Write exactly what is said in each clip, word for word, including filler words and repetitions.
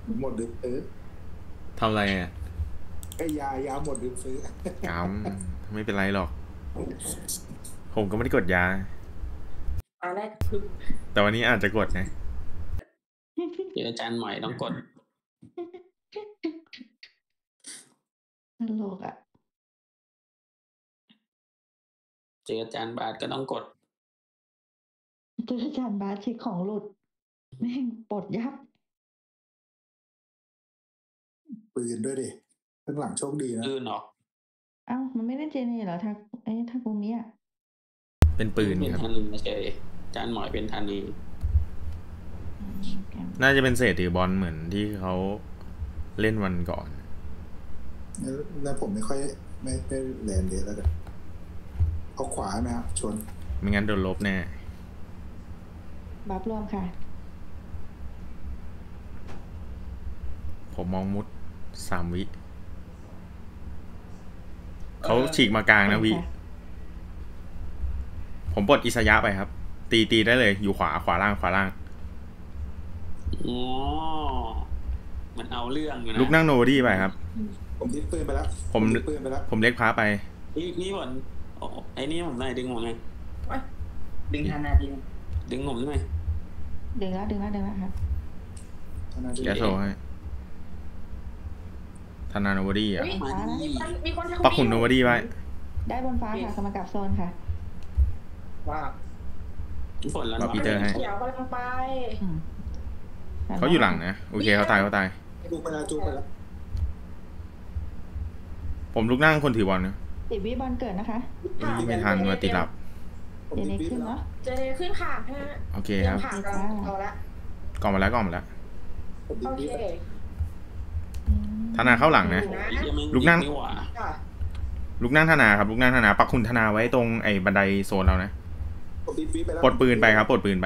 หมดดึกซื้อทำอะไรอ่ะไอ้ยายาหมดดึกซื้อกำไม่เป็นไรหรอกผมก็ไม่ได้กดยาตอนแรกคือแต่วันนี้อาจจะกดนะเจออาจารย์ใหม่ต้องกดตลกอ่ะเจออาจารย์บาทก็ต้องกดเจออาจารย์บาสเช็คของหลุดแม่งปลดยับปืนด้วยดิข้างหลังโชคดีนะปืนเหรอเอ้ามันไม่ได้เจเนเหรอทาไอ้ทากุมิอ่ะเป็นปืนเป็นครับธานีเฉยอาจารย์หมอยเป็นธานีน่าจะเป็นเศษถือบอลเหมือนที่เขาเล่นวันก่อนแล้วผมไม่ค่อยไม่ได้แลนเลยแล้วกันเอาขวาไหมครับชนไม่งั้นโดนลบแน่บัฟรวมค่ะผมมองมุดสามวิเขาฉีกมากลางนะวิผมปลดอิสยะไปครับตีตีได้เลยอยู่ขวาขวาล่างขวาล่างอ๋อมันเอาเรื่องนะลุกนั่งโนดี้ไปครับผมดิ้นปืนไปแล้วผมปืนไปแล้วผมเล็กพาไปนี่นี่บอลไอ้นี่ผมหน่อยดึงผมหน่อยดึงทันนาทีดึงผมหน่อยดึงแล้วดึงแล้วดึงแล้วครับแกโซ่ให้ธนาโนวดี้อ่ะปักหุ่นโนวดี้ไว้ได้บนฟ้าค่ะสมกับโซนค่ะว่าฝนแล้วปีเตอร์ให้เขียวกำลังไปเขาอยู่หลังนะโอเคเขาตายเขาตายจูไปแล้วจูไปแล้วผมลุกนั่งคนถือบอลนะติดวิบอลเกิดนะคะไม่ทันมาติดหลับเจเนขึ้นเนาะเจเนขึ้นค่ะฮะโอเคครับเอาละกล่องมาแล้วกล่องมาแล้วโอเคธนาเข้าหลังนะลุกนั่งลุกนั่งธนาครับลุกนั่งธนาปักคุณธนาไว้ตรงไอ้บันไดโซนเรานะปลดปืนไปครับปลดปืนไป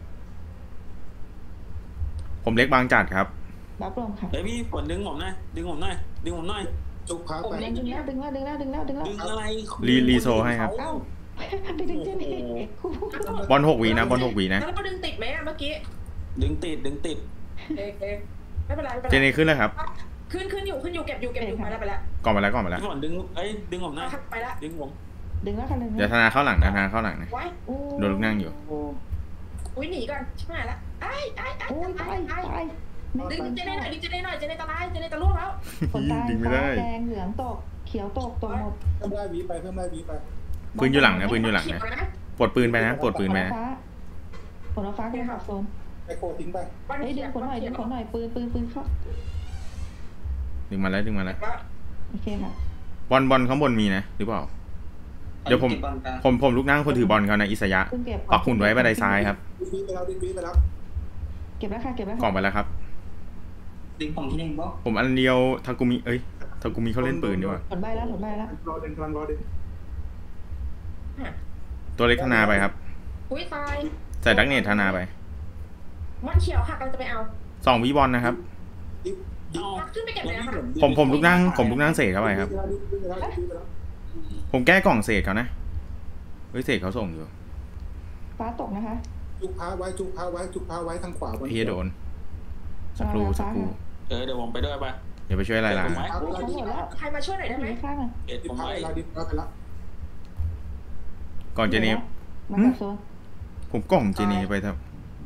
ผมเล็กบางจัดครับบัฟลมค่ะเฮ้ยพี่ฝนดึงผมหน่อยดึงผมหน่อยดึงผมหน่อยจุกพักไปดึงแล้วดึงแล้วดึงแล้วดึงแล้วดึงแล้วดึงอะไรรีรีโซให้ครับไปดึงเจเนบอลหกวีนะบอลหกวีนะแล้วก็ดึงติดไหมเมื่อกี้ดึงติดดึงติดเอ๊ะไม่เป็นไรไม่เป็นไรเจเนขึ้นแล้วครับขึ้นขึ้นอยู่ขึ้นอยู่เก็บอยู่เก็บอยู่ไปแล้วไปแล้วก่อนไปแล้วก่อนไปแล้วก่อนดึงเอ้ยดึงผมนะไปแล้วดึงผมดึงแล้วค่ะดึงเดี๋ยวธนาเข้าหลังธนาเข้าหลังนะโดนลูกนั่งอยู่อุ้ยหนีก่อนชิบหายละไอ้ไอ้ไอ้ไอ้ไอ้ไอ้ดึงเจเนหน่อยดึงเจเนหน่อยเจเนตะไลเจเนตะล่วงแล้วดึงไม่ได้แดงเหลืองตกเขียวตกตกหมดเพิ่มไล่วีไปเพิ่มไล่วีไปปืนอยู่หลังนะปืนอยู่หลังนะปลดปืนไปนะปลดปืนไปนะผลฟ้าเป็นขับโซนไอโคทิ้งไปเฮ้ยดึงขนหน่อยดึงขนหน่อยปืนปืนปืนเข้าดึงมาแล้วดึงมาแล้วโอเคค่ะบอลบอลข้างบนมีนะหรือเปล่าเดี๋ยวผมผมผมลุกนั่งคนถือบอลเขานะอิสยะปักหุ่นไว้บันไดซ้ายครับดึงไปแล้วดึงไปแล้วเก็บแล้วค่ะเก็บแล้วกล่องไปแล้วครับดึงของที่หนึ่งบอสผมอันเดียวทากุมิเอ้ยทากุมิเขาเล่นปืนดีกว่าถอนใบแล้วถอนใบแล้วรอดึงกำลังรอดึงตัวเล็กธนาไปครับอุ้ยตายใส่ดักเนตธนาไปมันเขียวค่ะกำลังจะไปเอาสองวิบอลนะครับขึ้นไปเก็บเลยนะคะผมผมลุกนั่งผมลุกนั่งเศษเข้าไปครับผมแก้กล่องเศษเขานะเฮ้ยเศษเขาส่งอยู่ฟ้าตกนะคะจุกพาไว้จุกพาไว้จุกพาไว้ทางขวาเฮียโดนสักครู่สักครู่เออเดี๋ยวผมไปด้วยป่ะเดี๋ยวไปช่วยอะไรล่ะใครมาช่วยหน่อยได้ไหมเอ็ดผมไปก่อนเจเนฟผมกล่องเจเนฟไปครับ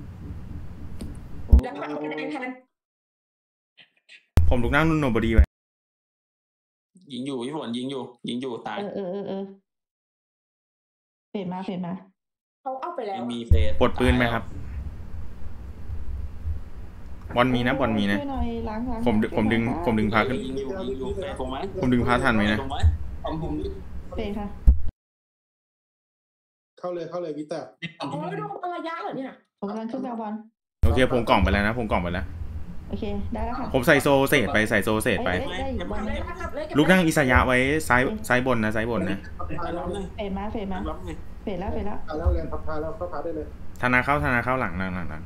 ผมลุกนั่งนุ่นโนบอดี้ไปยิงอยู่พี่ฝนยิงอยู่ยิงอยู่ตายเออเออเออเฟดมาเฟดมาเขาเอาไปแล้วมีเฟดปลดปืนไหมครับบอลมีนะบอลมีนะผมผมดึงผมดึงพาขึ้นผมดึงพาทันไหมนะเฟดค่ะเข้าเลยเข้าเลยวิแต่อ๋อโดนระยะเหรอเนี่ยผมกำลังขึ้นแบลบอลโอเคผมกล่องไปแล้วนะผมกล่องไปแล้วโอเคได้แล้วค่ะผมใส่โซเศษไปใส่โซเศษไปลูกนั่งอิสยะไว้ซ้ายซ้ายบนนะซ้ายบนนะเฟดมาเฟดมาเฟดแล้วเฟดแล้วแล้วเรียนพับพาแล้วก็พาได้เลยธนาเข้าธนาเข้าหลังหลังหลังหลัง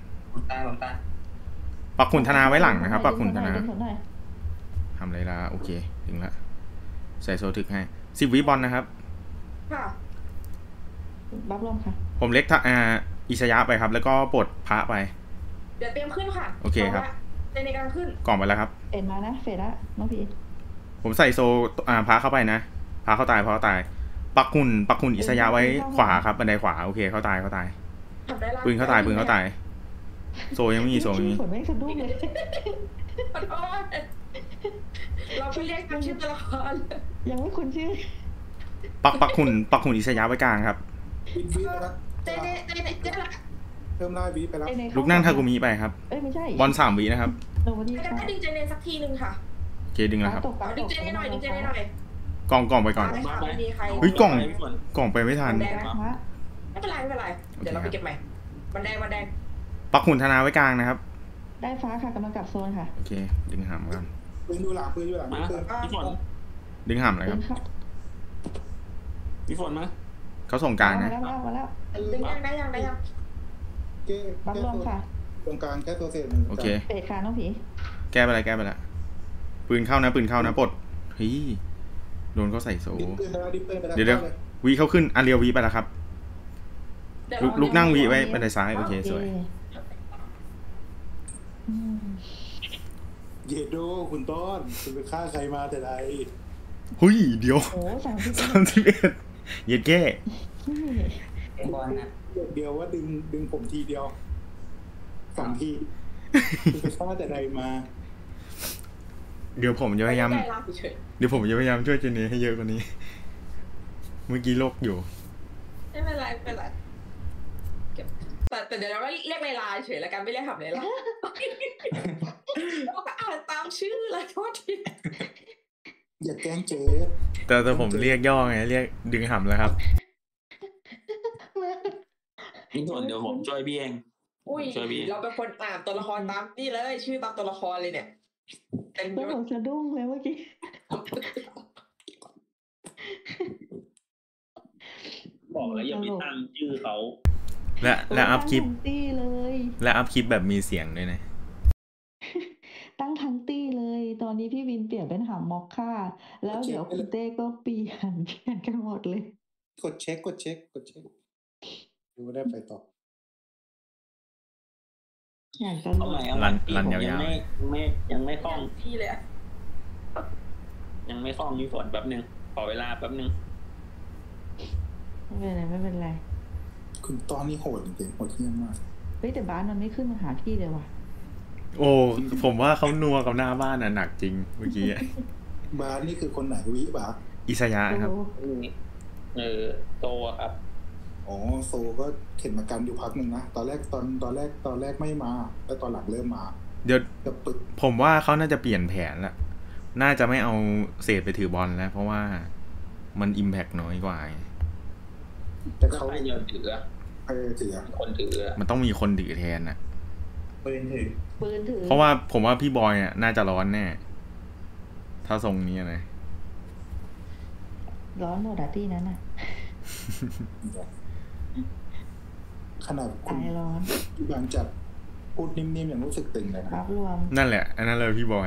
ปักขุนธนาไว้หลังนะครับปักขุนธนาทำอะไรล่ะโอเคถึงละใส่โซทึกให้สิบวิบอลนะครับค่ะบัฟลมค่ะผมเล็กอ่าอิสยะไปครับแล้วก็ปลดพระไปเดี๋ยวเตรียมขึ้นค่ะโอเคครับเจในกลางขึ้นกล่องไปแล้วครับเอ็นมานะเฟดละน้องพีผมใส่โซอ่าพาเข้าไปนะพาเข้าตายพาเข้าตายปักหุ่นปักหุ่นอิสยะไว้ขวาครับบันไดขวาโอเคเข้าตายเข้าตายปืนเข้าตายปืนเข้าตายโซยังไม่มีโซยังไม่มีฝนแม่งสะดุ้งเลยขอโทษเราไปเรียกตามชื่อตัวละครยังไม่คุ้นชื่อปักปักหุ่นปักหุ่นอิสยะไว้กลางครับวินวิไปแล้วเจเนเจเนเจเนเพิ่มล่าวิไปแล้วลุกนั่งทากุมิไปครับเอ้ยไม่ใช่บอลสามวินะครับโนบอดี้จะได้ดึงเจเนสักทีหนึ่งค่ะโอเคดึงแล้วครับตกปลาดึงเจเนหน่อยดึงเจเนหน่อยกล่องกล่องไปก่อนไม่ค่ะไม่มีใครเฮ้ยกล่อง กล่องไปไม่ทันแดงนะไม่เป็นไรไม่เป็นไรเดี๋ยวเราไปเก็บใหม่มันแดงมันแดงปักหุ่นธนาไว้กลางนะครับได้ฟ้าค่ะกำลังกลับโซนค่ะโอเคดึงหำกันปืนอยู่หลังปืนอยู่หลังมาปืนพี่ฝนดึงหำเลยครับพี่ฝนมาเขาส่งกลางมานะแล้วมาแล้วมาแล้วดึงยังได้ยังได้ยังแก้บัฟแก้รวมตัวค่ะตรงกลางแก้ตัวเศษโอเคเฟดค่ะน้องผีแก้ไปเลยแก้ไปละปืนเข้านะปืนเข้านะปลดเฮ้ยโดนเขาใส่โซดิปปืนไปแล้วดิปปืนไปแล้วเดี๋ยวเดี๋ยววีเขาขึ้นอันเรียววีไปแล้วครับ ลุกลุกนั่งวีไว้บันไดซ้ายโอเคสวยอืมเยโดคุณต้นคุณไปฆ่าใครมาแต่ใดเฮ้ยเดี๋ยวโอ้สามสิบสามสิบเอ็ดเย็ดแก้บอลนะเดียวว่าดึงดึงผมทีเดียวสองทีคุณไปฆ่าแต่ใดมาเดี๋ยวผมจะพยายามได้รับเฉยเดี๋ยวผมจะพยายามช่วยเจเนให้เยอะกว่านี้ เมื่อกี้โลกอยู่ไม่เป็นไรไม่เป็นไรแต่แต่เดี๋ยวเราเรียกในไลน์เฉยแล้วกันไม่เรียกขับในไลน์เราก็อ่านตามชื่อเลยโทษทีอย่าแกล้งเจ๊แต่แต่ผมเรียกย่อไงเรียกดึงหำแล้วครับพี่ฝนเดี๋ยวผมช่วยพี่เองอุ้ยช่วยพี่เราเป็นคนอ่านตัวละครตามนี่เลย ชื่อตามตัวละครเลยเนี่ยเต็มแล้วยผศมสะดุ้งเลยเมื่อกี้บอกแล้วอย่าไปตั้งชื่อเขาและและอัพคลิปตั้งทั้งตี้เลยและอัพคลิปแบบมีเสียงด้วยนะตั้งทั้งตี้เลย ตอนนี้พี่วินเปลี่ยนเป็นหามอคค่า แล้วเดี๋ยวคุณเต้ก็เปลี่ยนเปลี่ยนกันหมดเลยกดเช็คกดเช็คกดเช็คดูได้ไปต่ออย่างตเอาลใหม่กเอาใหม่รันพี่รันผมยาวๆยังไม่ไม่ยังไม่คล่องพี่เลยอะยังไม่คล่องพี่ฝนแป๊บนึงขอเวลาแป๊บนึงไม่เป็นไรไม่เป็นไรคุณตอนนี้โหดจริงๆโหดเที่ยงมากเฮ้ยแต่บ้านมันไม่ขึ้นมาหาพี่เลยว่ะโอ้ผมว่าเขานัวกับหน้าบ้านน่ะหนักจริงเมื่อกี้อะบาสนี่คือคนไหนวิบาสอิสยะครับเออโตอะครับอ๋อโซก็เข็นมากันอยู่พักหนึ่งนะตอนแรกตอนตอนแรกตอนแรกไม่มาแล้วตอนหลังเริ่มมาเดี๋ยวจะปึกผมว่าเขาน่าจะเปลี่ยนแผนละน่าจะไม่เอาเศษไปถือบอลแล้ว เพราะว่ามันอิมแพกน้อยกว่าไงแต่เขาเขาให้เงินถืออะเออถือคนถืออะมันต้องมีคนดื้อแทนนะปืนถือปืนถือเพราะว่าผมว่าพี่บอยอ่ะน่าจะร้อนแน่ ถ้าทรงนี้นะร้อนโมดาตี้นั้นน่ะขนาดคุณตายร้อนบางจัดพูดนิ่มๆอย่างรู้สึกตึงเลยนะรับรวมนั่นแหละ อันนั้นเลยพี่บอย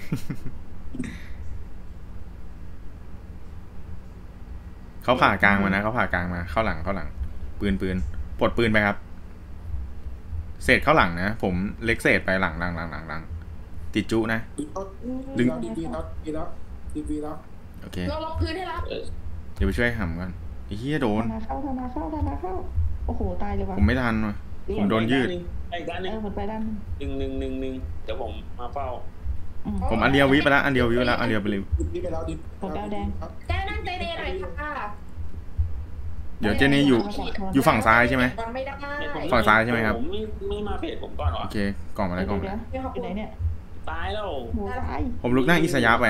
เขาผ่ากลางมานะเขาผ่ากลางมาเข้าหลังเข้าหลัง ปืนปืนปลดปืนไปครับ เศษเข้าหลังนะผมเล็กเศษไปหลังหลังหลังหลังหลังติดจุนะดึงดีวีแล้วดีแล้วดีวีแล้วโอเคเราลงพื้นให้แล้วเออเดี๋ยวไปช่วยหำกันไอ้เหี้ยโดธนนาเข้าธนาเข้าธนาเข้า โอ้โหตายเลยว่ะผมไม่ทันว่ะ ผมโดนยืดไปอีกด้านหเอนึงอมันไปด้านหนึ่งหนึ่งหนึ่งหนึ่งเดี๋ยวผมมาเฝ้าอืมผมอันเดียววิไปแล้วอันเดียววิไปแล้วอันเดียวไปเลยดิวีไปแล้วดิผมแดงแดงแก้นั่งเจเนหน่อยค่ะเดี๋ยวเจนี่อยู่ อยู่ฝั่งซ้ายใช่ไหมมันไม่ได้ฝั่งซ้ายใช่ไหมครับผมไม่ไม่มาเพจผมก่อนเหรอโอเคกล่องมาเดี๋แล้ยว วกล่องมาเดี๋ยวแล้วอยู่ไหนเนี่ยตายแล้วโหตายผมลุกนั่งอิสยะไป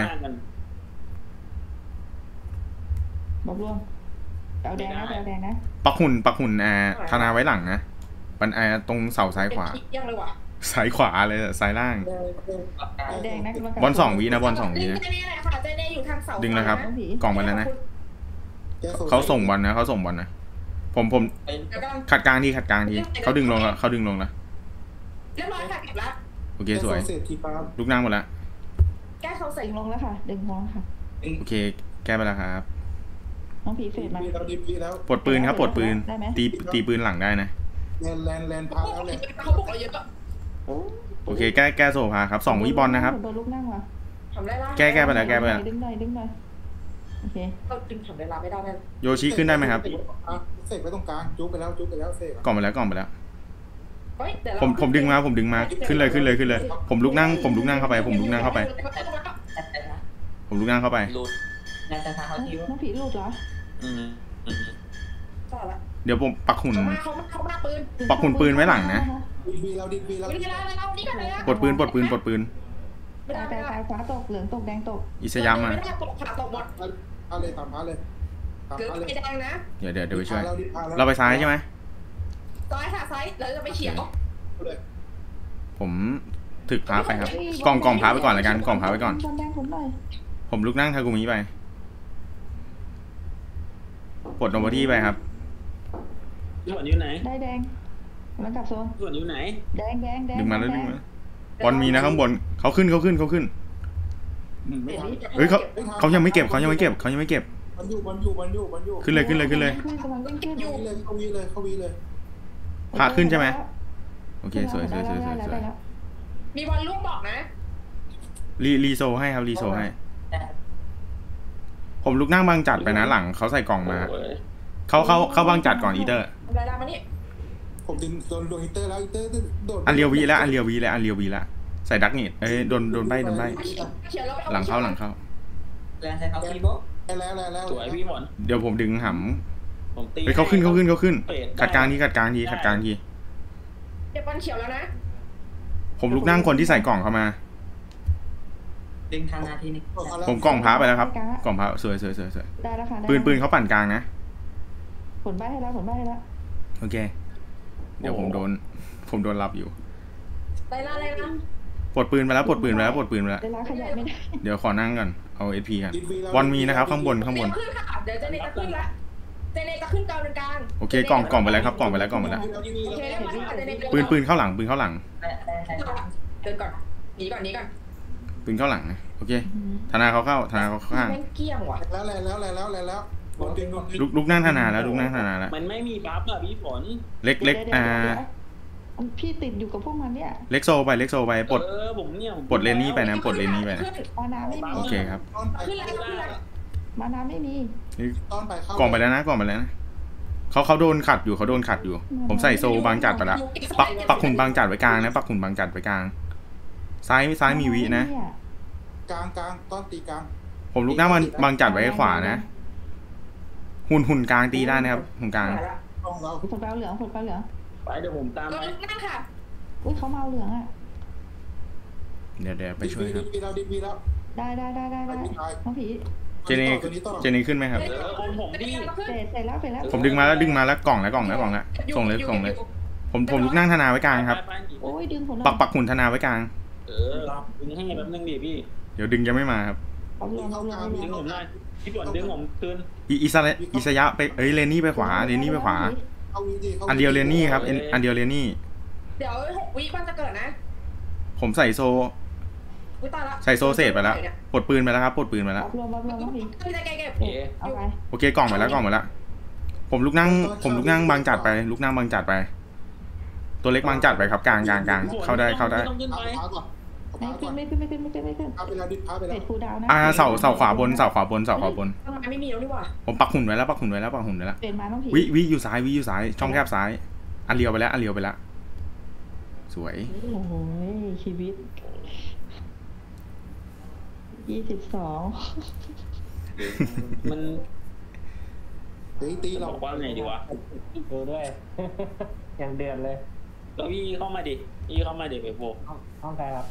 บับรวมเอาแดงนะเอาแดงนะปักหุ่นปักหุ่นอ่าธนาไว้หลังนะปันอ่าตรงเสาซ้ายขวาเป็นยังเลยว่ะซ้ายขวาเลยอะซ้ายล่างเอาแดงนะกำลังกลับอลสองวินะบอลสองวิดึงนะเจเนหน่อยค่ะเจเนอยู่ทางเสาดึงนะครับน้องผีกล่องมาแล้วนะแก้โซเขาส่งบอลนะเขาส่งบอลนะผมผมเดี๋ยวกำลังขัดกลางทีขัดกลางทีเขาดึงลงแล้วเขาดึงลงแล้วเรียบร้อยค่ะเก็บละโอเคสวยเศษทีฟ้าลูกนั่งหมดแล้วแก้เขาใส่ดึงลงแล้วค่ะ ดึงลงแล้วค่ะโอเค แก้ไปแล้วครับน้องผีเฟดิดมาวีแล้วดิวีแล้วปลดปืนครับปลดปืนได้ไหมตีตีปืนหลังได้นะแลนแลนแลนพาแล้วเลยเขาบอกเราเยอะโอ้โอเคแก้แก้โซพาครับสองวิบอลนะครับโดนลูกนั่งว่ะทำได้ละแก้แก้ไปแล้วแก้ไปแล้วดึงหน่อยดึงหน่อยโอเคเราดึงทำได้ละไม่ได้เลยโยชิขึ้นได้ไหมครับเสกไปตรงกลางจุ๊บไปแล้วจุ๊บไปแล้วเสกกล่อมไปแล้วกล่อมไปแล้วเฮ้ยเดี๋ยวเราผมผมดึงมาผมดึงมาขึ้นเลยขึ้นเลยขึ้นเลย ผมลุกนั่งผมลุกนั่งเข้าไป ผมลุกนั่งเข้าไป ผมลุกนั่งเข้าไปหลุดน่าจะทางเขาที่ว่าน้องผีหลุดเหรออืมอืมต่อละเดี๋ยวผมปักหุ่นเขามาเขามาเขามาปืนปักหุ่นปืนไว้หลังนะดินบีเราดินบีเราวิธีการอะไรเรานี่กันเลยอะปลดปืนปลดปืนปลดปืนไม่ได้ตายไม่ตายได้ตายฟ้าตกเหลืองตกแดงตกอิสยามาไม่ได้ตกขาตกหมดพาเลยตามพาเลยตามเกิดพาเลยไฟแดงนะเดี๋ยวเดี๋ยวเดี๋ยวไปช่วยเราดิพาเราไปซ้ายใช่ไหมซ้ายค่ะซ้ายแล้วจะไปเฉียงเลยผมถึกพาไปครับ กล่องกล่องพาไปก่อนละกันกล่องพาไปก่อนบอลแดงผมหน่อยผมลุกนั่งทากุมิไปปลดโนบอดี้ไปครับส่วนอยู่ไหนได้แดงกำลังกลับโซนส่วนอยู่ไหนแดงแดงแดงดึงมาแล้วดดึงมาบอลมีนะข้างบนเขาขึ้นเขาขึ้นเขาขึ้นไม่ทันเฮ้ยเขาเขายังไม่เก็บเขายังไม่เก็บเขายังไม่เก็บมันอยู่มันอยู่มันอยู่มันอยู่ขึ้นเลยขึ้นเลยขึ้นเลยขึ้นกำลังขึ้นขึ้นเข้าวีเลยเข้าวีเลยเข้าวีเลยพาขึ้นใช่ไหมโอเคสวยสวยสวยสวยได้สแล้ววยได้แล้วมีบอลลูกบอกนะรีรีโซให้ครับรีโซให้ ผมลุกนั่งบางจัดไปนะหลังเขาใส่กล่องมาโอ้ยเขาเขาเขาบางจัดก่อนอีเตอร์อะไรล่ะมานี่ผมดึงโดนโดนฮิตเตอร์แล้วฮิตเตอร์โดนอันเรียววีแล้วอันเรียววีแล้วอันเรียววีแล้วใส่ดักเนตเอ้ยโดนโดนใบโดนใบเฉียงเราไปอหลังเข้าหลังเข้าแรงใช้เขาที่โบ๊ะแล้วแล้วแล้วสวยพี่หมอนเดี๋ยวผมดึงหผมตีำเฮ้ยเขาขึ้นเขาขึ้นเขาขึ้นเปิดได้กัดกลางทีกัดกลางทีกัดกลางทีเก็บบอลเขียวแล้วนะผมลุกนั่งคนที่ใส่กล่องเข้ามาดึงทางนาทีนี้ผมกล่องพาไปแล้วครับกล่องพาสวยสวยสวยสวยได้แล้วค่ะได้ปืนปืนเขาปั่นกลางนะผลใบให้แล้วผลใบให้แล้วโอเค เดี๋ยวผมโดน ผมโดนรับอยู่อะไรล่ะอะไรล่ะปลดปืนไปแล้วปลดปืนไปแล้วปลดปืนไปแล้วเวลาขยับไม่ได้เดี๋ยวขอนั่งก่อนเอาเอพีกันบอลมีนะครับข้างบนข้างบนเดี๋ยวขึ้นค่ะเดี๋ยวเจเนจะขึ้นละเจเนจะขึ้นกลางเป็นกลางโอเคกล่องกล่องไปแล้วครับกล่องไปแล้วกล่องไปแล้วโอเคแล้วมาค่ะเจเนปืนปืนเข้าหลังปืนเข้าหลังแรงใช้เขาเดินก่อนหนีก่อนหนีก่อนปืนเข้าหลังนะโอเคธนาเขาเข้าธนาเขาข้างแม่งเกี้ยงว่ะแล้วแล้วแล้วแล้วแล้วแล้วโดนดึงโดนดึงลุกลุกนั่งธนาแล้วลุกนั่งธนาแล้วมันไม่มีบัฟอะพี่ฝนเล็กเล็กอ่าพี่ติดอยู่กับพวกมันเนี่ยเล็กโซไปเล็กโซไปปลดเออผมเนี่ยผมปลดเลนนี่ไปนะปลดเลนนี่ไปนะมานาไม่มีโอเคครับตอนไปขึ้นแล้วขึ้นแล้วมานาไม่มีนี่ตอนไปเข้ากล่องไปแล้วนะกล่องไปแล้วนะเขาเขาโดนขัดอยู่เขาโดนขัดอยู่ ผมใส่โซบางจัดไปแล้วปักปักหุ่นบางจัดไว้กลางนะปักหุ่นบางจัดไว้กลาง ซ้ายซ้ายมีวินะกลางกลางตอนตีกลางผมลุกหน้ามันบางจัดไว้ขวานะ หุ่นหุ่นกลางตีได้นะครับหุ่นกลางกองเราผลเปล่าเหลืองผลเปล่าเหลืองไปเดี๋ยวผมตามเราไปนั่งค่ะอุ้ยเขาเมาเหลืองอ่ะเดี๋ยวเดี๋ยวไปช่วยครับดินบีเราดินบีแล้วได้ได้ได้ได้ได้น้องผีเจเนเจเนขึ้นไหมครับเออคนผมดิเสร็จเสร็จแล้วเสร็จแล้วผมดึงมาแล้วดึงมาแล้วกล่องแล้วกล่องแล้วกล่องแล้วส่งเลยส่งเลย ผมผมลุกนั่งธนาไว้กลางครับไปไปโอ้ยดึงผลปักปักหุ่นธนาไว้กลางเออดึงให้แป๊บนึงดิพี่เดี๋ยวดึงยังไม่มาครับเอาเหลืองเอาเหลืองเอาเหลืดึองงผมหน่อยพี่ฝนดึงผมคืนอิอิสระอิสยะไปเอ้ยเรนนี่ไปขวาเรนนี่ไปขวาเข้าวีดีอันเดียวเรนนี่ครับอันอันเดียวเรนนี่เดี๋ยวหกวิมันจะเกิดนะผมใส่โซอุ้ยตายละใส่โซเศษไปแล้วปลดปืนไปแล้วครับปลดปืนไปแล้วรวมรวมรวมน้องผีคือจะแกเก็บโอเคเอาไปโอเคกล่องไปแล้วกล่องไปแล้ว ผมลุกนั่ง ผมลุกนั่งบางจัดไปลุกนั่งบางจัดไป ตัวเล็กบางจัดไปครับกลางกลางกลางเข้าได้เข้าได้ม่ต้องขึ้นเอาไปพาก่อนเอาไม่พาก่ขึ้อน นไม่ขึ้นไม่ขึ้นไม่ขึ้นไม่ขึ้นพาไปแล้วดิพาไปเสแล้ร็วจฟูดาวนะอ่าเสาเสาขวาบนเสาขวาบนเสาขวาบนทำไมไม่มีแล้วนี่หว่าผมปักหุ่นไว้แล้วปักหุ่นไว้แล้วปักหุ่นไว้แล้วเปลี่ยนมาน้องผีวิวิอยู่ซ้ายวิอยู่ซ้ายช่องแคบซ้าย อันเลียวไปแล้วอันเลียวไปแล้ว สวยโอ้โหชีวิตยี่สิบสองมันเฮ้ยตีเราบอกว่าไงดีวะดูด้วย อย่างเดือดเลยแล้วพี่เข้ามาดิพี่เข้ามาดิไปโบกห้องห้องใครครับ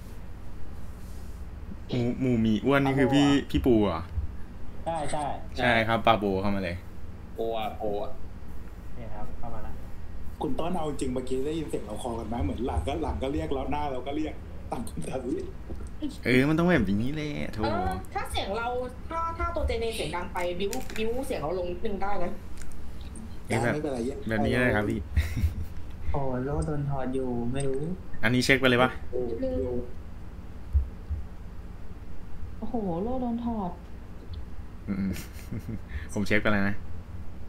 หมูหมูหมีอ้วนนี่คือพี่พี่ปูเหรอ่ะใช่ใช่ใช่ครับปาโบเข้ามาเลยโออะโออะเนี่ยครับเข้ามาแล้วคุณต้อนเอาจริงเมื่อกี้ได้ยินเสียงเราคอกันไหมเหมือนหลังก็หลังก็เรียกแล้วหน้าเราก็เรียกต่างคนต่างเรียกเออมันต้องแบบนี้แหละโถเออถ้าเสียงเราถ้าถ้าตัวเจเนเสียงดังไปบิ้วบิ้วเสียงเราลงนิดนึงได้นะเอ้ยแบบไม่เป็นไรเยอะแบบนี้ก็ได้ครับพี่โอ้โลโดนถอดอยู่ไม่รู้อันนี้เช็คไปเลยปะโอ้โหโลโดนถอดอืม ผมเช็คไปแล้วนะ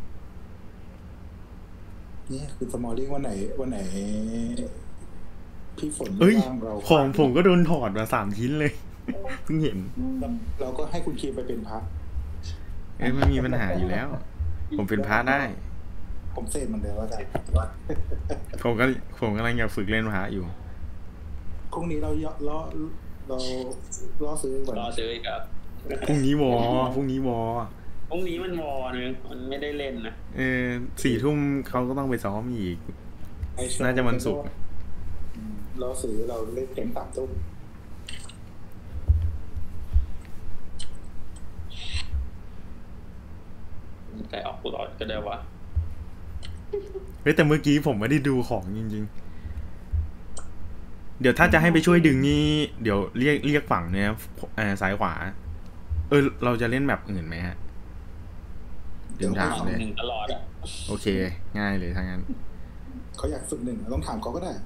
นี่คือสมอลลิ่งวันไหนวันไหนพี่ฝนเอ้ยบ้างเราของผมก็โดนถอดมาสามชิ้นเลยเพิ่งเห็นอืมเราก็ให้คุณคีมไปเป็นพระเอ้ยไม่มีปัญหาอยู่แล้ว ผมเป็นพระได้ผมเซนมันเดียวว่าจะผมก็ผมกำลังอยากฝึกเล่นพระอยู่พรุ่งนี้เราย่อล้อเราล่อซื้อก่อนรอซื้ออีกครับพรุ่งนี้วอพรุ่งนี้วอพรุ่งนี้มันวอร์นึงมันไม่ได้เล่นนะเออสี่ทุ่มเขาก็ต้องไปซ้อมอีก น่าจะวันศุกร์อืมล่อซื้อเราเล่นเกมสามทุ่มใจออกกูรอดก็ได้วะเฮ้ยแต่เมื่อกี้ผมไม่ได้ดูของจริงๆ เดี๋ยวถ้าจะให้ไปช่วยดึงนี่เดี๋ยวเรียกเรียกฝั่งเนี่ยเออซ้ายขวา เออเราจะเล่นแบบอื่นไหมฮะดึงถามเลยหนึ่งตลอดอ่ะโอเค ง่ายเลยถ้างั้นเขาอยากฝึกหนึ่งเราต้องถามเขาก็ได้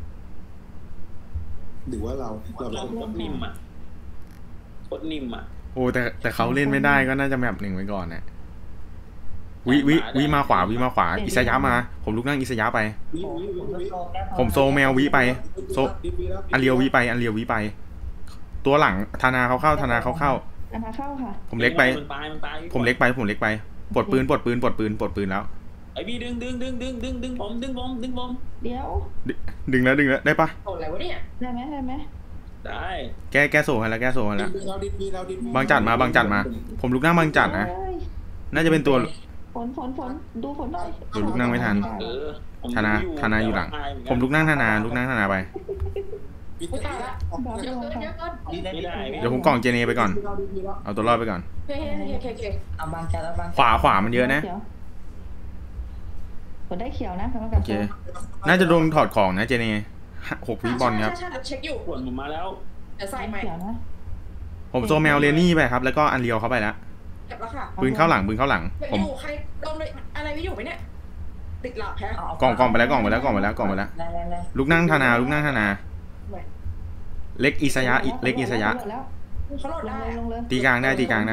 หรือว่าเราเราเป็นโคคนตรนิ่มอ่ะโคตรนิ่มอ่ะโอ้แต่แต่เขาเล่นไม่ได้ก็น่าจะแบบหนึ่งไว้ก่อนนะวิวิวิมาขวาวิมาขวาอิสยะมา ผมลุกนั่งอิสยะไปวิวิวิวิผมโซแมววิไปโซอันเลียววิไปอันเลียววิไป ตัวหลังธนาเขาเข้าธนาเขาเข้าอันนาเข้าค่ะผมเล็กไปมันตายมันตายผมเล็กไปผมเล็กไปปลดปืนปลดปืนปลดปืนปลดปืนแล้วไอพี่ดึงดึงดึงดึงดึงดึงผมดึงผมดึงผมเดี๋ยวดึดึงแล้วดึงแล้วได้ปะโอ้อะไรวะเนี่ยได้ไหมได้ไหมได้แก้แก้โซ่ให้แล้วแก้โซ่ให้แล้วดิเราดิวีเราดิวีบางจัดมาบางจัดมา ผมลุกนั่งบางจัดนะเอ้ยน่าจะเป็นตัวฝนฝนฝนดูฝนหน่อยเดี๋ยวลุกนั่งไม่ทันเออผมธนาธนาอยู่หลัง ผมลุกนั่งธนาลุกนั่งธนาไปวิไม่ตายละบาเยอะลงเกินค่ะเยอะเกินไม่ได้เดี๋ยวผมกล่องเจเนไปก่อนเราดิวีแล้วเอาตัวรอดไปก่อนเฮ้ยเฮ้ยเฮ้ยเฮ้ยเฮ้ยเอาบางจัดเอาบางขวาขวามันเยอะนะขีวฝนได้เขียวนะสำหรับโอเค น่าจะโดนถอดของนะเจเนหกวิบอลครับใช่ใช่ใช่เช็คอยู่ขวนผมมาแล้วเดี๋ยวใส่ใหม่เขียวนะผมโซแมวเรนนี่ไปครับ แล้วก็อันเลียวเข้าไปแล้วเก็บแล้วค่ะปืนเข้าหลังปืนเข้าหลังเดี๋ยวผมอยู่ใครโดนเลยอะไรไม่อยู่ไหมเนี่ยติดหลับแพ้กล่องกล่องไปแล้วกล่องไปแล้วกล่องไปแล้วกล่องไปแล้วได้ได้ได้ลุกนั่งธนาลุกนั่งธนา เล็กอิสยะอิเล็กอิสยะแล้วเขาโหลดลงได้เลยลงเลยตีกลางได้ตีกลางได้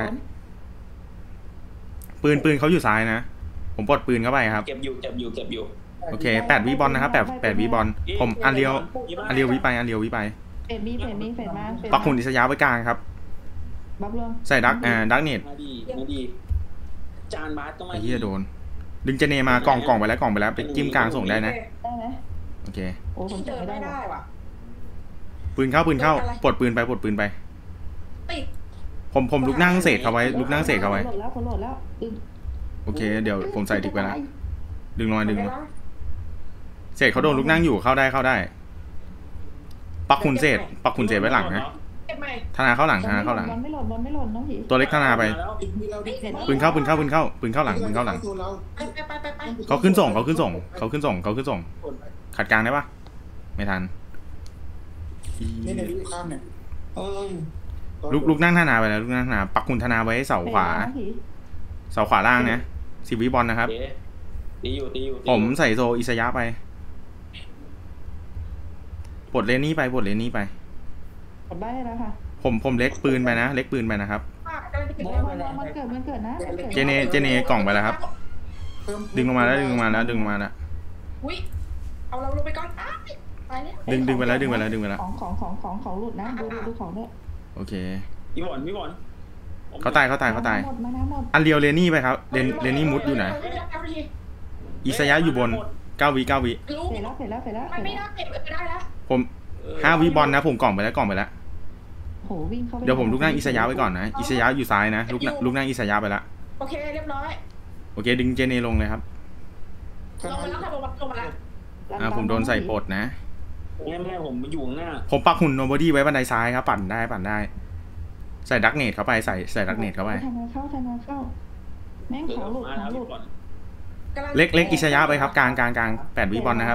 ปืนปืนเขาอยู่ซ้ายนะ ผมปลดปืนเข้าไปครับเก็บอยู่เก็บอยู่เก็บอยู่โอเคแปดวิบอลนะครับแปดแปดวิบอลผมอันเลียวอันเลียววิไปอันเลียววิไปเฟดมีเฟดมีเฟดมาเฟดปักหุ่นอิสยะไว้กลางครับบับลงใส่ดักอ่าดักเน็ตมาดีมาดีจานบาสก็มาไอ้ดีเหี้ยโดน ดึงเจเนมากล่องกล่องไปแล้วกล่องไปแล้วไปจิ้มกลางส่งได้นะได้ไหมโอเคโอ้ผมเจจับอไม่ไม่ได้ได้ว่ะว่ะปืนเข้าปืนเข้าปลดปืนไปปลดปืนไปติดผมผมลุกนั่งเศษเขาไว้ลุกนั่งเศษเขาไว้โหลดแล้วโหลดแล้วดึงโอเคเดี๋ยวผมใส่ดิกไปแล้วดึงลงมาดึงลงไม่มาได้เศษเขาโดนลุกนั่งอยู่เข้าได้เข้าได้ ปักหุ่นเศษปักหุ่นเศษไว้หลังนะเก็บใหม่ธนาเข้าหลังธนาเข้าหลังบอลไม่หล่นบอลไม่หล่นน้องผีตัวเล็กธนาไปดิวีเราดิวีปืนเข้าปืนเข้าปืนเข้าปืนเข้าหลังปืนเข้าหลังเราไปไปไปไปเขาขึ้นส่งเขาขึ้นส่งเขาขึ้นส่งเขาขึ้นส่ง ขัดกลางได้ปะไม่ทันนี่ในวิวข้ามเนี่ยเอ้ยลุกลุกนั่งธนาไปแล้วลุกนั่งธนาปักหุ่นธนาไว้เสาขวาน้องผีเสาขวาล่างนะสิบวิบอลนะครับเอ๊ะตีอยู่ตีอยู่ตีอยู่ผมใส่โซอิสยะไปปลดเลนนี่ไปปลดเลนนี่ไปกดใบให้แล้วค่ะผมผมเล็กปืนไปนะ เล็กปืนไปนะครับป้ากำลังจะเก็บบอลบอลบอลมันเกิดมันเกิดนะมันกิดเจเนเจเนกล่องไปแล้วครับ ดึงลงมาแล้วดึงลงมาแล้วดึงลงมาแล้วอุ้ยเอาเราลงไปก่อนอ้ายตายแล้วดึงดึงไปแล้วดึงไปแล้วดึงไปแล้วของของของของของหลุดนะดูดูดูของด้วยโอเคพี่บอลพี่บอลผมเขาตายเขาตายเขาตายหมดมานะหมดอันเรียวเลนนี่ไปครับเลนเลนนี่มุดอยู่ไหนอิสยะอยู่บนเก้าวิเก้าวิรู้เสร็จแล้วเสร็จแล้วเสร็จแล้วมันไม่ได้เก็บได้แล้วผมห้าวิบอลนะผมกล่องไปแล้วกล่องไปแล้วโหวิ่งเข้าไปเดี๋ยวผมลุกนั่งอิสยะไว้ก่อนนะอิสยะอยู่ซ้ายนะลุกนั่งลุกนั่งอิสยะไปแล้วโอเคเรียบร้อยโอเคดึงเจเนลงเลยครับลงมาแล้วค่ะลงมาลงมาแล้วอ่าผมโดนใส่ปลดนะแม่แม่ผมอยู่ข้างหน้าผมปักหุ่นโนบอดี้ไว้บันไดซ้ายครับปั่นได้ปั่นได้ ใส่ดักเนตเข้าไปใส่ใส่ดักเนตเข้าไปธนาเข้าธนาเข้าแม่งของหลุดมาของแล้วหลุพี่ดบอลเล็กเล็กอิสยะไปครับกลางกลางกลางแปดวิบอลนะครับ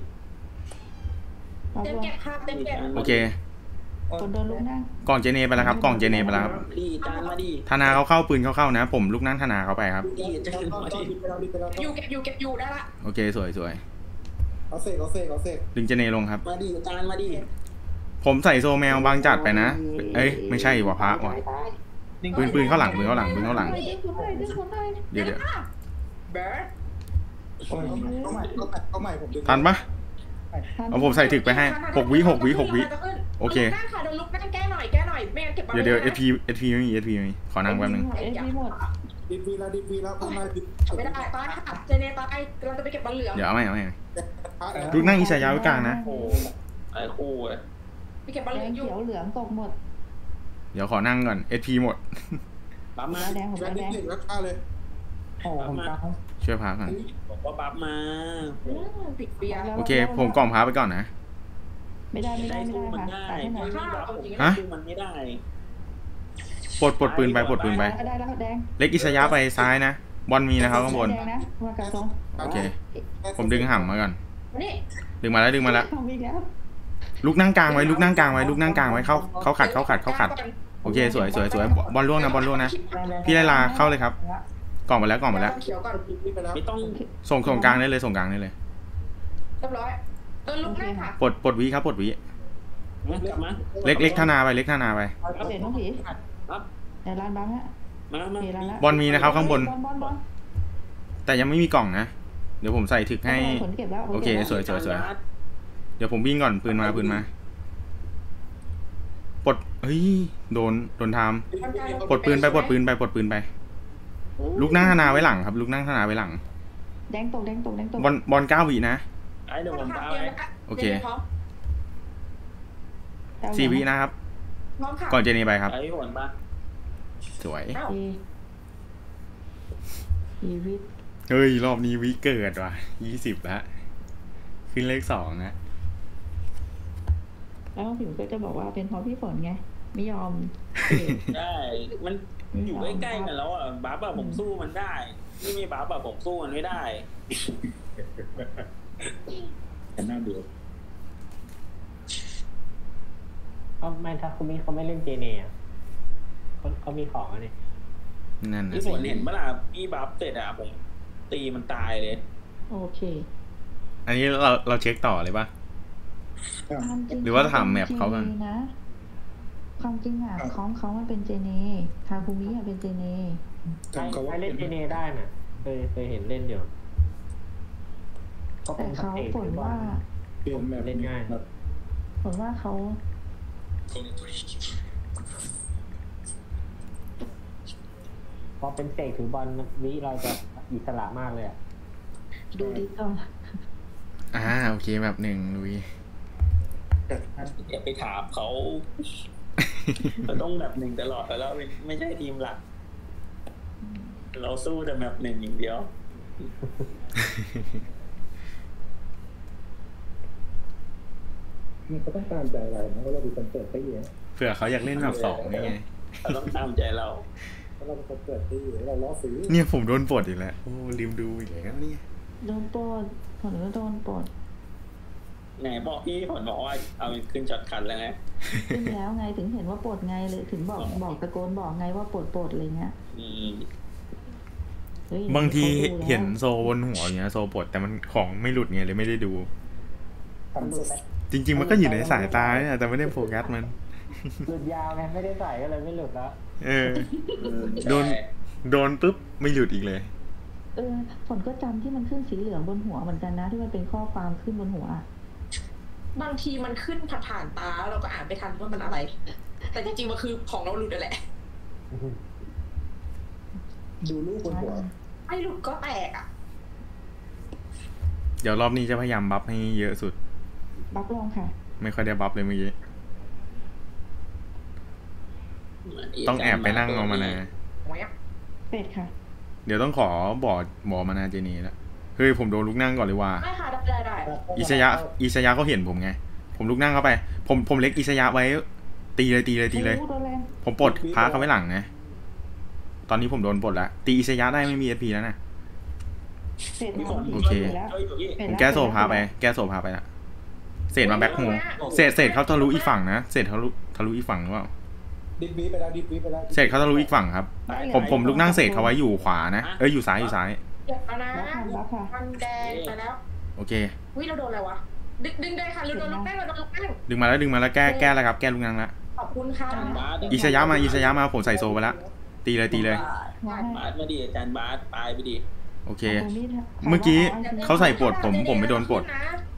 บับเต็มลงเก็บค่ะเต็มเก็บโอเคคนโดนลุกนั่งกล่องเจเนไปแล้วครับกล่องเจเนไปแล้วครับดีจานมาดีธนาเขาเข้าปืนเขาเข้านะ ผมลุกนั่งธนาเขาไปครับดีจานมาดีอยู่เก็บอยู่เก็บอยู่ได้ละโอเคสวยสวยเอาเสกเอาเสกเอาเสกดึงเจเนลงครับมาดีจานมาดีผมใส่โซแมวบางจัดไปนะ เอ้ยไม่ใช่ว่ะพระว่ะปืนปืนเข้าหลังปืนเข้าหลังปืนเข้าหลังดึงคนหน่อยดึงคนหน่อยเดี๋ยวเดี๋ยวเบิร์ดเอาใหม่เอาใหม่เอาใหม่ผมดึงทันปะเอาผมใส่ถึกไปให้หกวิหกวิหกวิโอเคนั่งค่ะโดนลุกนั่งแก้หน่อยแก้หน่อยไม่งั้นเก็บเดี๋ยวเดี๋ยวเอสพีเอสพีไม่มีเอสพีไม่มีขอนั่งแป๊บนึงเอ็มพีหมดดิบวีแล้วดิบวีแล้วข้างในดิบไม่ได้ตายค่ะเจเนตายเราจะไปเก็บบอลเหลืองเดี๋ยวเอาไม่เอาไม่ลูกนั่งอิสายาไว้กลางนะโอ้ไอ้คู่เลยไปเก็บบอลเหแดลืองงอยู่เขียวเหลืองตกหมดเดี๋ยวขอนั่งก่อนเอสพีหมดบัฟมาแดงผมแบแดบนี้งเห็นราคาเลยโอ้ผมกลางช่วยพาก่อนบอกว่าบัฟมาปิดเบียร์โอเค ผมกล่อมพาไปก่อนนะไม่ได้ไม่ได้ได้ไม่สู้ได้มันค่ะได้ตัดให้หน่อยไม่บัฟผมฮะสู้มันไม่ได้ปลดปลดปืนไปปลดปืนไปได้แล้วแดงเล็กอิสยาไปซ้ายนะบอลมีนะครับข้างบนแดงนะมากระทงโอเค ผมดึงห่ำมาก่อนนี่ดึงมาแล้วดึงมาแล้วทำอีกแล้วลูกนั่งกลางไว้ลูกนั่งกลางไว้ลูกนั่งกลางไว้เข้าเข้าขัดเข้าขัดเข้าขัดโอเคสวยสวยสวยบอลล่วงนะบอลล่วงนะพี่ไลลาเข้าเลยครับกล่องมาแล้วกล่องมาแล้วเขียวก่อนดิบวีไปแล้วไม่ต้องส่งส่งกลางได้เลยส่งกลางได้เลยเรียบร้อยเออลุกนั่งค่ะปลดปลดวิครับปลดวิกลับมาเล็กเล็กธนาไปเล็กธนาไปเปลี่ยนน้องผีครับแต่ร้านบังฮะมามาเปลี่ยนร้านละบอลมีนะครับข้างบนบอลบอลบอลแต่ยังไม่มีกล่องนะเดี๋ยวผมใส่ถึกให้ผลเก็บแล้วโอเคสวยสวยสวยเดี๋ยวผมวิ่งก่อนปืนมาปืนมาปลดเฮ้ยโดนโดนทำปลดปืนไปปลดปืนไปปลดปืนไปลูกนั่งธนาไว้หลังครับลูกนั่งธนาไว้หลังแดงตกแดงตกแดงตกบอลบอลเก้าวินะไอ้เดี๋ยวผมตามเตรียมไปแล้วโอเคพร้อมสี่วินะครับพร้อมค่ะก่อนเจนี่ไปครับไอ้ผลปะสวยเอ้าอีอีวิทเฮ้ยรอบนี้วิเกิดว่ะยี่สิบละขึ้นเลขสองนะแล้วผิวก็จะบอกว่าเป็นเพราะพี่ฝนไงไม่ยอมได้ มันอยู่ใกล้ๆกันแล้วอ่ะบัฟอะผมสู้มันได้นี่มีบัฟอะผมสู้มันไม่ได้แต่หน้าเดือดเขาไม่ถ้าคุณมิเขาไม่เล่นเจเนียเขาเขามีของอะนี่นั่นนะพี่สิฝนเห็นเมื่อไหร่พี่บัฟเสร็จอะผมตีมันตายเลยโอเคอันนี้เราเราเช็คต่อเลยปะความจริงหรือว่าถามแมปเขากันจนะความจริงอ่ะคอมเขามันเป็นเจเนทาคุมิอ่ะเป็นเจเนใครทำเขาใครว่าเล่นเจเนียได้น่ะเคยเคยเห็นเล่นอยู่แต่เขาผลว่าเปลี่ยนแบบเล่นง่ายแบบผลว่าเขาพอเป็นเสกถือบอลวิเราจะอิสระมากเลยอ่ะดูดีก่อนอ่าโอเคแบบหนึ่งลุยอย่าไปถามเขา เราต้องแบบหนึ่งตลอดแล้วไม่ใช่ทีมหลัก เราสู้แต่แบบหนึ่งอย่างเดียวนี่เขาต้องตามใจอะไรนะว่าเราดูคอนเสิร์ตได้ยังเผื่อเขาอยากเล่นแบบสองนี่ไงเราต้องตามใจเราถ้าเราเป็นคอนเสิร์ตได้เราล้อซื้อเนี่ยผมโดนปลดอีกแล้วโอ้ลืมดูอีกแล้วเนี่ยโดนปลดผลก็โดนปลดไหนบอกพี่ผลบอกว่าเอาขึ้นจอดคันแล้วไงขึ้นแล้วไงถึงเห็นว่าปลดไงเลยถึงบอกบอกตะโกนบอกไงว่าปลดปลดอะไรเงี้ยอืมเฮ้ยบางทีขาดูแล้วเห็นโซบนหัวอย่างเงี้ยโซปลดแต่มันของไม่หลุดไงเลยไม่ได้ดูทำเสร็จจริง ๆ มันก็อยู่ในสายตาเนี่ยแต่ไม่ได้โฟกัสมันหลุดยาวไงไม่ได้ใส่ก็เลยไม่หลุดแล้วเออ โดน โดนปุ๊บไม่หลุดอีกเลยเออผลก็จำที่มันขึ้นสีเหลืองบนหัวเหมือนกันนะที่มันเป็นข้อความขึ้นบนหัวอะบางทีมันขึ้นผ่านๆตาแล้วเราก็อ่านไม่ทันว่ามันอะไร แต่จริงๆมันคือของเราหลุดนั่นแหละดูรูปบนหัวไอ้หลุดก็แตกอ่ะเดี๋ยวรอบนี้จะพยายามบัฟให้เยอะสุดบัฟลองค่ะไม่ค่อยได้บัฟเลยเมื่อกี้ต้องแอบไปนั่งเอามานะแวบเป็ดค่ะเดี๋ยวต้องขอบอร์ดบอมานาเจนีแล้วเฮ้ยผมโดนลุกนั่งก่อนเลยว่าได้ค่ะได้ได้อิสยะอิสยะเขาเห็นผมไงผมลุกนั่งเข้าไป ผมผมเล็กอิสยะไว้ ตีเลยตีเลยตีเลยโอ้โดนแรงผมปลดพาเขาไว้หลังนะตอนนี้ผมโดนปลดแล้วตีอิสยะได้ไม่มีเอสพีแล้วนะเป็ดพี่นะฝนผีโอเคอยู่แล้วช่วยอยู่พี่ผมแก้โซพาไปแก้โซพาไปละเศษมาแบ็คโฮเศษเศษเขาทะลุอีกฝั่งนะเศษทะลุทะลุอีกฝั่งหรือเปล่าดิบวีไปแล้วดิบวีไปแล้วเศษเขาทะลุอีกฝั่งครับ ผมผมลุกนั่งเศษเขาไว้อยู่ขวานะเอ้ยอยู่ซ้ายอยู่ซ้ายเจ็บแล้วนะบัฟค่ะบัฟค่ะมันแดงไปแล้วโอเควิเราโดนอะไรวะ ดึงดึงได้ค่ะเราโดนลูกแป้งเราโดนลูกแป้งดึงมาแล้วดึงมาแล้วแก้แก้แล้วครับแก้ลุกนั่งละขอบคุณค่ะบาสอิสยะมาอิสยะมาผมใส่โซไปแล้วตีเลยตีเลยว่าให้บาสมาดิอาจารย์บาสตายไปดิโอเคาตรงนี้ถามเมื่อกี้ว่าเขาใส่ปลดผมผมไม่โดนปลดนะ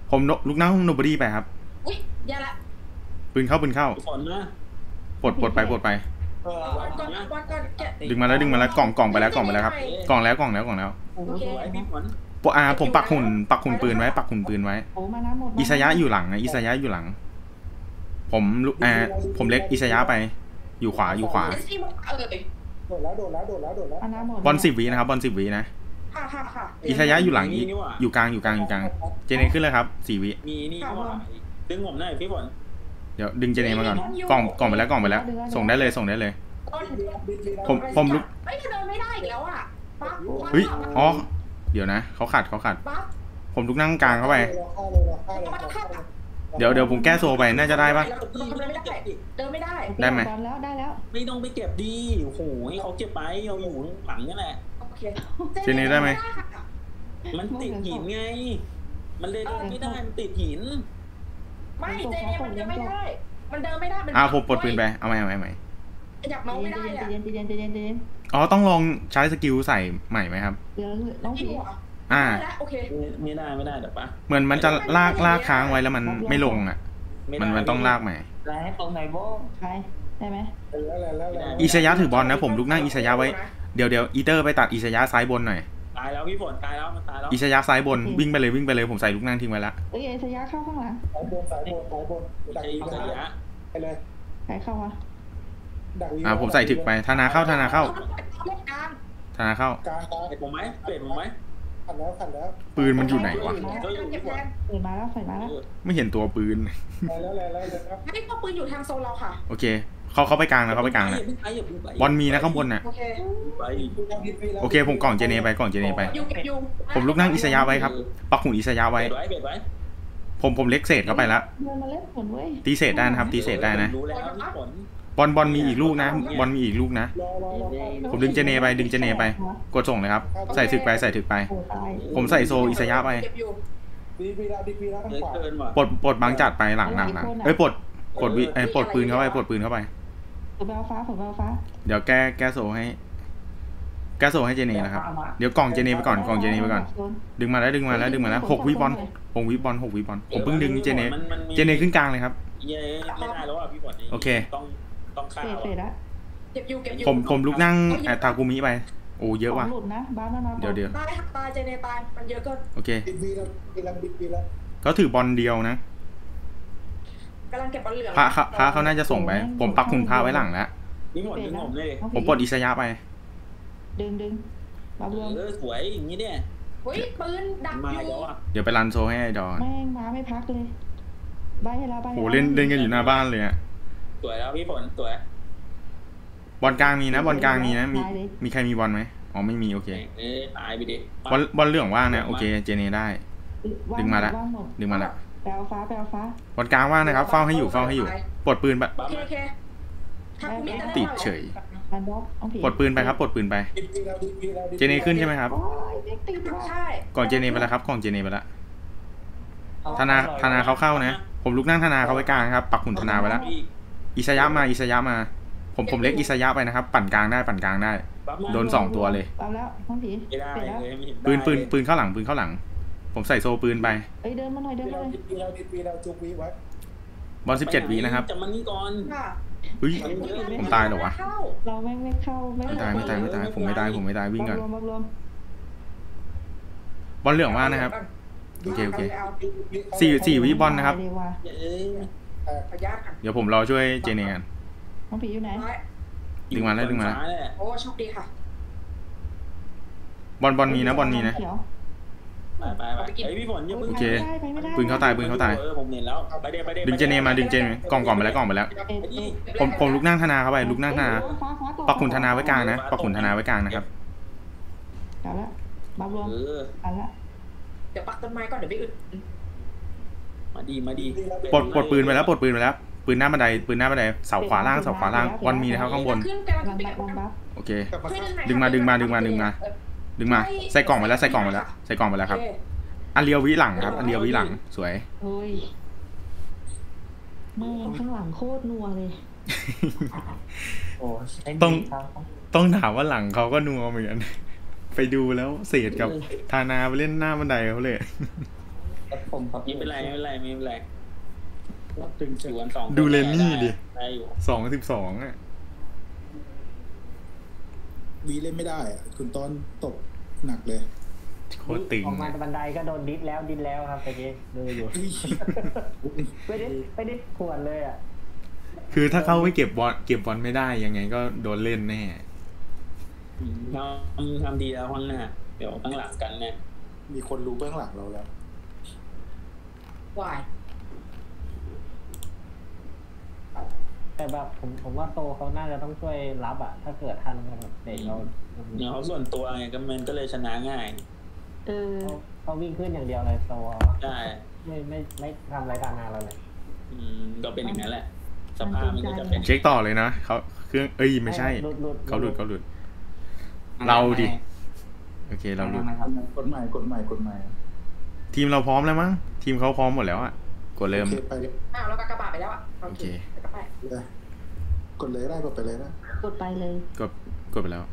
ผมลุกนั่งโนบอดี้ไปครับอุ้ยอย่าละปืนเข้าปืนเข้าฝนนะปลดปลดไปปลดไปเออวันก่อนวันก่อนแกะดึงมาแล้วดึงมาแล้วกล่องกล่องไปแล้วกล่องไปแล้วครับกล่องแล้วกล่องแล้วกล่องแล้วโอ้โหสวยพี่ฝนปะอ่าผมปักหุ่นปักหุ่นปืนไว้ปักหุ่นปืนไว้โอ้มานะหมดอิสยะอยู่หลังนะอิสยะอยู่หลัง ผมลุอ่าผมเล็กอิสยะไป อยู่ขวาอยู่ขวาเอสซี่มันเออโดดแล้วโดดแล้วโดดแล้วโดดแล้วมานะหมดบอลสิบวินะครับบอลสิบวินะค่ะค่ะค่ะอิสยะอยู่หลังอีอยู่กลางอยู่กลางอยู่กลางเจเนขึ้นเลยครับสี่วิมีนี่ก็ดึงผมหน่อยพี่ฝนเดี๋ยวดึงเจเนมาก่อนกล่องกล่องไปแล้วกล่องไปแล้ว ส่งได้เลยส่งได้เลย ผมผมลุกเฮ้ยเดินไม่ได้อีกแล้วอ่ะปั๊บเฮ้ยอ๋อเดี๋ยวนะเขาขัดเขาขัดปั๊บผมลุกนั่งกลางเข้าไปฆ่าเลยเราฆ่าเลยมันเราขัฆ่าดเลยเดี๋ยวเดี๋ยวผมแก้โซไปน่าจะได้ปะเดินไม่ได้เดินไม่ได้ได้ไหมบอลแล้วได้แล้วไม่ต้องไปเก็บดีโอ้โหให้เขาเก็บไปเราอยู่หลังนี่แหละโอเคเจเนได้ไหมมันติดหินไง มันเลยเดินไม่ได้มันติดหินไม่เจเนมันเดินไม่ได้ มันเดินไม่ได้มันอ่าผมปลดปืนไปเอาไหมเอาไหมเอาไหมอยากเมาไม่ได้ใจอ่ะเย็นใจเย็นใจเย็นใจเย็นอ๋อต้องลองใช้สกิลใส่ใหม่ไหมครับเดี๋ยวน้องผีอ่าโอเคไม่ได้ไม่ได้เดี๋ยวปะเหมือนมันจะลากลากค้างไว้แล้วมันไม่ลงอ่ะ มันมันต้องลากใหม่แล้วให้ตรงไหนโบ้ใครได้ไหมแล้วแล้วแล้วแล้วอิสยะถือบอลนะผมลุกนั่งอิสยะไว้เดี๋ยวเดี๋ยวอีเตอร์ไปตัดอิสยะซ้ายบนหน่อยตายแล้วพี่ฝนตายแล้วมันตายแล้วอิสยะซ้ายบนวิ่งไปเลยวิ่งไปเลยผมใส่ลูกนั่งทิ้งไว้แล้วเอ้ยไอ้สยะเข้าข้างหลังสายบนสายบนสายบนดักไอ้วีขยะไปเลยใครเข้าวะดักวีอ่าผมใส่ถึกไปธนาเข้าธนาเข้าลูกกลางธนาเข้ากลางกลางเปลี่ยนผมไหมเปลี่ยนผมไหมขัดแล้วขัดแล้วปืนมันอยู่ไหนวะก็อยู่เก็พี่บฝแทนนเปิดมาแล้วใส่มาแล้วไม่เห็นตัวปืนแล้วแล้วแล้วแล้วไม่ก็ปืนอยู่ทางโซนเราค่ะโอเคเขาเขาไปกลางแล้วเขาไปกลางแล้วบอลมีนะข้างบนน่ะโอเคไปโอเคผมกล่องเจเนไปกล่องเจเนไปอยู่เก็บอยู่ผมลุกนั่งอิสยะไว้ครับปักหุ่นอิสยะไว้เปลี่ยนไว้เปลี่ยนไว้ผมผมเล็กเศษเข้าไปแล้วเดินมาเล่นผลเว้ยตีเศษได้นะครับตีเศษได้นะรู้แล้วพี่ฝนบอลบอลมีอีกลูกนะบอลมีอีกลูกนะรอรอรอผมดึงเจเนไปดึงเจเนไป กดส่งเลยครับใส่ถึกไปใส่ถึกไปโอ้ตายผมใส่โซอิสยะไปเก็บอยู่ดีวีแล้วดีวีแล้วทางเยอะขวาเกินว่ะปลดปลดบางจัดไปหลังหลังหลังเอ้ยปลดปลดวิไอ้ปลดปืนเข้าไปปลดปืนเข้าไปผมไปเอาฟ้าผมไปเอาฟ้าเดี๋ยวแก้แก้โซให้ แก้โซให้เจเนนะครับเดี๋ยวกล่องเจเนไปก่อนกล่องเจเนไปก่อนดึงมาแล้วดึงมาแล้วดึงมาแล้วหกวิบอลหกวิบอลหกวิบอลผมเพิ่งดึงเจเนเจเนขึ้นกลางเลยครับเย้ไม่ได้แล้วอ่ะพี่ฝนโอเคต้องต้องฆ่าเฟดเฟดละเก็บอยู่เก็บอยู่ผมผมลุกนั่งแอตตากุมิไปโอ้เยอะว่ะหลุดนะบ้านนั่นนะเดี๋ยวเดี๋ยวตายหักตายเจเนตายมันเยอะเกินโอเคดีวีแล้วดีแล้วดีวีแล้วเขาถือบอลเดียวนะกำลังเก็บบอลเหลืองพระเขาพระเขาน่าจะส่งไป ผมปักคุณพระไว้หลังแล้วนี่หมดดึงผมเลยผมปลดอิสยะไปดึงดึงมารวมเออสวยอย่างนี้เนี่ยเฮ้ยปืนดักมาอยู่แล้วอ่ะเดี๋ยวไปรันโซให้ไอดอแม่งมาไม่พักเลยใบให้แล้วใบโหเล่นเล่นกันอยู่หน้าบ้านเลยอะสวยแล้วพี่ฝนสวยบอลกลางมีนะบอลกลางมีนะมีมีใครมีบอลไหมอ๋อไม่มีโอเคเอ้ตายไปดิบอลบอลเหลืองว่างนะโอเคเจเนได้ ดึงมาละดึงมาละไปเอาฟ้าไปเอาฟ้าบอลกลางว่างนะครับเฝ้าให้อยู่เฝ้าให้อยู่ปลดปืนไปโอเคโอเคถ้าคุณมีติดเฉยอันบล็อกต้องผีปลดปืนไปครับปลดปืนไปดีวีแล้วดีวีแล้วเจเนขึ้นใช่ไหมครับโอ้ยเด็กติดว่ะใช่ก่อนเจเนไปแล้วครับก่อนเจเนไปแล้วธนาธนาเขาเข้านะผมลุกนั่งธนาเขาไว้กลางครับปักหุ่นธนาไว้แล้วอิสยะมาอิสยะมา ผมผมเล็กอิสยะไปนะครับปั่นกลางได้ปั่นกลางได้ โดนสองตัวเลยเอาแล้วต้องผีไม่ได้เสร็จแล้วเลยไม่เห็นปืนปืนปืนเข้าหลังปืนเข้าหลัง ผมใส่โซปืนไปเอ้ยเดินมาหน่อยเดินดีมาหน่อยแล้วดีวีแล้วจุกวีไว้บอลสิบเจ็ดวินะครับจะมันนี่ก่อนค่ะเฮ้ย ผมตายเหรอวะเข้าเราไม่ไม่เข้าไม่ไม่ตายไม่ตายไม่ตายผมไม่ตายผมไม่ตายวิ่งก่อนรวมรวมบอลเหลืองว่างนะครับ โอเคโอเคาสี่สี่วิบอลนะครับเดี๋ยวว่ะเอ้ยขออนุญาตกันเดี๋ยวผมรอช่วยเจเนกันน้องผีอยู่ไหนไว้ดึงมาแล้วดึงมาแล้วโอ้โชคดีค่ะบอลบอลมีนะบอลมีนะเขียวไปไปไปไอพี่ฝนอย่าเพิ่งโอเคไปไม่ได้ไปไม่ได้ปืนเข้าตายปืนเข้าตายเออผมเห็นแล้วไปเดี๋ยวไปเดี๋ยวดึงเจเนมาดึงเจเนกล่องกล่องไปแล้วกล่องไปแล้วเอ็ดเอ็ดผมผมลุกนั่งธนาเข้าไปลุกนั่งธนาฟ้าฟ้าก่อนปักขุนธนาไว้กลางนะปักขุนธนาไว้กลางนะครับเอาละมารวมเออเอาละเดี๋ยวปักต้นไม้ก่อนเดี๋ยวไปอึดมาดีมาดีปลดปลดปืนไปแล้วปลดปืนไปแล้วปืนหน้าบันไดปืนหน้าบันไดเสาขวาล่างเสาขวาล่างบอลมีนะครับข้างบนขึ้นกำลังวางไปบัฟวางบัฟโอเคกลับมาดึงมาดึงมาดึงมาดึงมา ดึงมาใส่กล่องไปแล้วใส่กล่องไปแล้วใส่กล่องไปแล้วครับอันเลียววิหลังครับอันเลียววิหลังสวยเฮ้ยแม่งข้างหลังโคตรนัวเลยโอ้ต้องต้องถามว่าหลังเขาก็นัวเหมือนกัน ไปดูแล้วเศษกับธานาไปเล่นหน้าบันไดเขาเลยผมครับไม่เป็นไรไม่เป็นไรไม่เป็นไรถึงถึงวันสองดูเลนนี่ดิได้อยู่สองสิบสองอ่ะวีเล่นไม่ได้อะคุณต้นตกหนักเลยโคตรตึงออกมาอะบันไดก็โดนดิสแล้วดิสแล้วครับตะกี้ดูอยู่ไม่ได้ไม่ได้ขวนเลยอ่ะคือถ้าเขาไม่เก็บบอลเก็บบอลไม่ได้ยังไงก็โดนเล่นแน่ทำทำดีแล้วข้างหน้าเดี๋ยวข้างหลังกันเนี่ยมีคนรู้เบื้องหลังเราแล้ววายแต่แบบผมผมว่าโซเขาน่าจะต้องช่วยรับอ่ะ ถ้าเกิดทันแบบเด็กเราเนี่ยเขาส่วนตัวไงก็มันก็เลยชนะง่ายเออเขาเขาวิ่งขึ้นอย่างเดียวเลยโซใช่ไม่ไม่ไม่ทำอะไรทางงานเราเลยอืมก็เป็นอย่างนั้นแหละ สภาพมันก็จะเป็นเช็คต่อเลยนะเขาเครื่องเอ้ยไม่ใช่หลุดหลุดเขาหลุดเขาหลุด เราดิ โอเคเราหลุดกดใหม่กดใหม่กดใหม่ทีมเราพร้อมแล้วมั้งทีมเขาพร้อมหมดแล้วอ่ะกดเริ่มโอเคไปเลยอ้าวเรากากระบาดไปแล้วอ่ะโอเคกระบาดเลยกดเลยได้กดไปเลยนะกดไปเลยกดกดไปแล้ว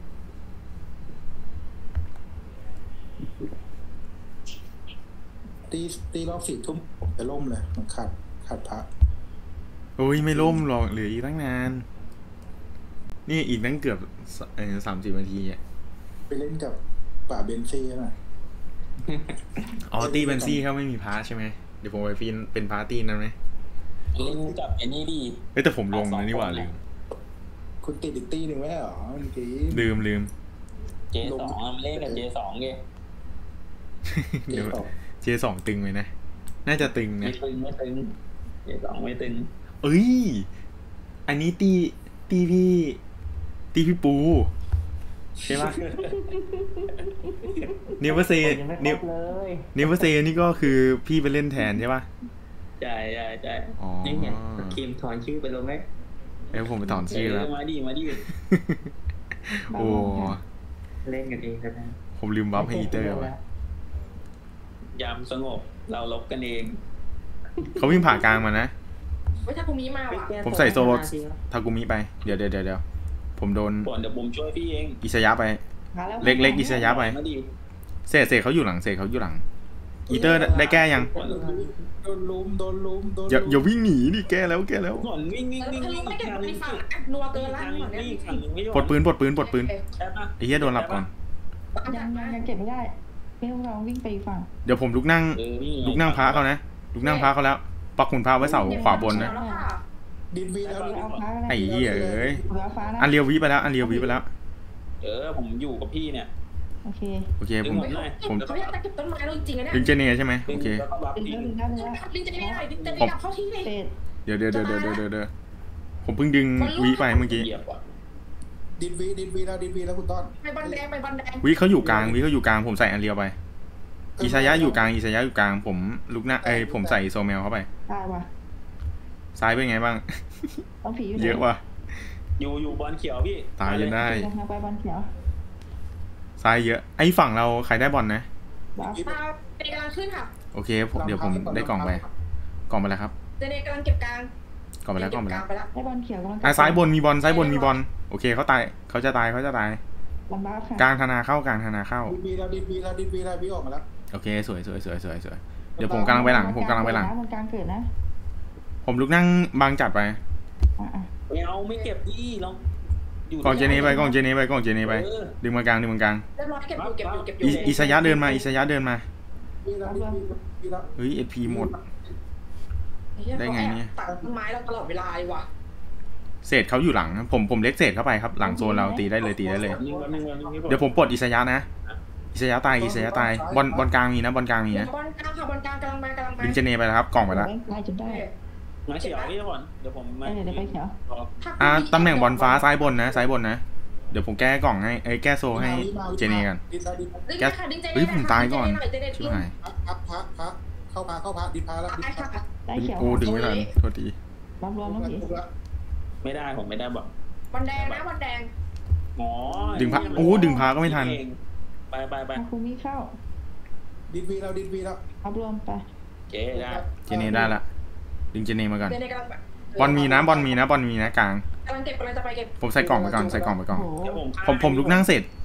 ตีตีรอบสี่ทุ่มผมจะล่มเลยมันขาดขาดพระโอ้ยไม่ล่มหรอกเหลืออีกตั้งนาน นี่อีกตั้งเกือบเออสามสิบนาทีอ่ะไปเล่นกับป่าเบนซี่หน่อยอ๋อตีเบนซี่เขาไม่มีพาร์ทใช่ไหมเดี๋ยวผมไปฟีนเป็นพาร์ตี้นั้นไหมเล่นกับไอ้นี่ดีเอ้ยแต่ผมลงนะนี่หว่าลืมคุณติดอีกตีหนึ่งไว้เหรอเมื่อกี้ลืมลืมเจสองเล่นกับเจสองไงเจ๊ตอบเจสองตึงไหมนะ น่าจะตึงไม่นะตึงไม่ตึงเจสองไม่ตึงเอ้ย อันนี้ตีตีพี่ตีพี่ปู ใช่ปะเนเวอร์เซยังไม่คเนรวบเลยเนเวอร์เซนี่ก็คือพี่ไปเล่นแทนใช่ปะใช่ใช่ใช่อ๋อนี่ไงทีมถอนชื่อไปลงไหมเอ้ยผมไปถอนชื่อแล้วมาดิมาดิโอ้เล่นกันเองก็ได้ผมลืมบัฟให้อีเตอร์ว่ะยามสงบเราลบกันเองเขาวิ่งผ่ากลางมานะเฮ้ยถ้าพรุ่งนี้มาว่ะผมใส่โซทากุมิไป เดี๋ยวเดี๋ยวเดี๋ยวเดี๋ยวผมโดนก่อนเดี๋ยวผมช่วยพี่เองอิสยะไปมาแล้วเล็กเล็กอิสยะไปมาดิเศษเศษเขาอยู่หลังเศษเขาอยู่หลัง อีเตอร์ได้ได้แก้ยังโดนลุมโดนลุมโดนอย่าอย่าวิ่งหนีดิแก้แล้วแก้แล้วก่อนวิ่งวิ่งแล้ววิ่งถ้าวิ่ลูงกไม่เก็บทางไปนึงฝั่งอ่ะนัวเกินละทางก่อนนึเนี่งยทางนึงไม่ปลดปืนปลดปืนปลดปืนใช่ปะไอ้เหี้ยโดนหลับก่อนยังยังยังเก็บไม่ได้ไม่ต้องลองวิ่งไปอีกฝั่งเดี๋ยวผมลุกนั่งเออนี่ไลุกนั่งพระเขานะลุกนั่งพระเขาแล้วปักขุนพระไว้เสาขวาบนนะแล้วค่ะดินวีแล้วดินเอาฟ้าก็ได้ไอ้เหี้ยเอ้ยเหลือฟ้านะอันเรียววิไปแล้วอันเรียววิไปแล้วเออผมอยู่กับพี่เนี่ยโอเคโอเคผมเฮ้ยผมเขาอยากจะเก็บต้นไม้เราจริงๆนะเนี่ยดึงเจเนใช่ไหมโอเคแล้วก็บัฟดึงดิแล้วดึงแล้วดึงแล้วลิงจะได้หน่อยลิงจะได้กลับเข้าที่เลยเศษเดี๋ยวเดี๋ยวเดี๋ยวเดี๋ยวเดี๋ยวเดี๋ยวผมเพิ่งดึงวิไปเมื่อกี้เหยียบว่ะดินวีดินวีแล้วดินวีแล้วคุณต้นไปบอลแดงไปบอลแดงวิเขาอยู่กลางวิเขาอยู่กลางผมใส่อันเรียวไปอิซายะอยู่กลางอิซายะอยู่กลางผมลุกหน้าเอ้ยผมใส่โซเมลเข้าไปได้ว่ะซ้ายเป็นไงบ้างต้องผีอยู่ไหนเยอะว่ะอยู่อยู่บอลเขียวพี่ตายจนได้ลงมาไปบอลเขียวซ้ายเยอะไอ้ฝั่งเราใครได้บอลนะบัฟมาเจเนกำลังขึ้นค่ะโอเคผมเดี๋ยวผมได้กล่องไปกล่องไปแล้วครับเจเนกำลังเก็บกลางกล่องไปแล้วกล่องไปแล้วไปแล้วได้บอลเขียวกำลังอ่ะซ้ายบนมีบอลซ้ายบนมีบอลโอเคเขาตายเขาจะตายเขาจะตายลำบากค่ะกลางธนาเข้ากลางธนาเข้าดินวีแล้วดินวีแล้วดินวีแล้ววีออกมาแล้วโอเคสวยสวยสวยสวยสวยเดี๋ยวผมกำลังไปหลังผมกำลังไปหลังบนกลางเกิดนะผมลุกนั่งบางจัดไปอ่ะอ่ะไม่เอาไม่เก็บดิเราอยู่กล่องเจเนไปกล่องเจเนไปกล่องเจเนไปเออดึงมากลางดึงมากลางเรียบร้อยเก็บอยู่เก็บอยู่เก็บออิยู่อิสยะเดินมาอิสยะเดินมาวีแล้วดินวีวีแล้วเฮ้ยเอพีหมด ได้ไงเนี่ยตัดต้นไม้เราตลอดเวลาเลยว่ะเศษเขาอยู่หลังนะผมผมเล็กเศษเข้าไปครับหลังโซนเราตีได้เลยตีได้เลยนี่วันนึงวันนึงนี่เดี๋ยวผมปลดอิสยะนะอิสยะตายอิสยะตายบอลบอลกลางมีนะบอลกลางมีนะบอลกลางค่ะบอลกลางกำลังมากำลังมาดึงเจเนไปแล้วครับกล่องไปแล้วได้จนได้มาเขียวนี่ก่อนเดี๋ยวผมมาเดี๋ยวเดี๋ยวไปเขียวอ่าตำแหน่งบอลฟ้าซ้ายบนนะซ้ายบนนะเดี๋ยวผมแก้กล่องให้เอ้ยแก้โซให้เจเนกันดินแล้วดินดึงแกค่ะดึงเจเนเฮ้ยผมตายก่อนเจเนชิบหายพักพักพักเข้าพาเข้าพาดินพาแล้วดินได้พาค่ะได้เขียวกูดึงไม่ทันโทษทีบัฟรวมต้องผีไม่ได้ผมไม่ได้บอกบอลแดงนะบอลแดงอ๋อดึงพาโอ้ดึงพาก็ไม่ทันไปไปไปมาคูมิเข้าดินวีแล้วดินวีแล้วบัฟรวมไปเจ๊ได้เจเนได้ละดึงเจเนมาก่อนเจเนกำลังแบบบอลมีนะบอลมีนะบอลมีนะกลางกำลังเก็บกำลังจะไปเก็บผมใส่กล่องไปก่อนใส่กล่องไปก่อนโอ้โหเดี๋ยวผมผมผมลุกนั่งเสร็จ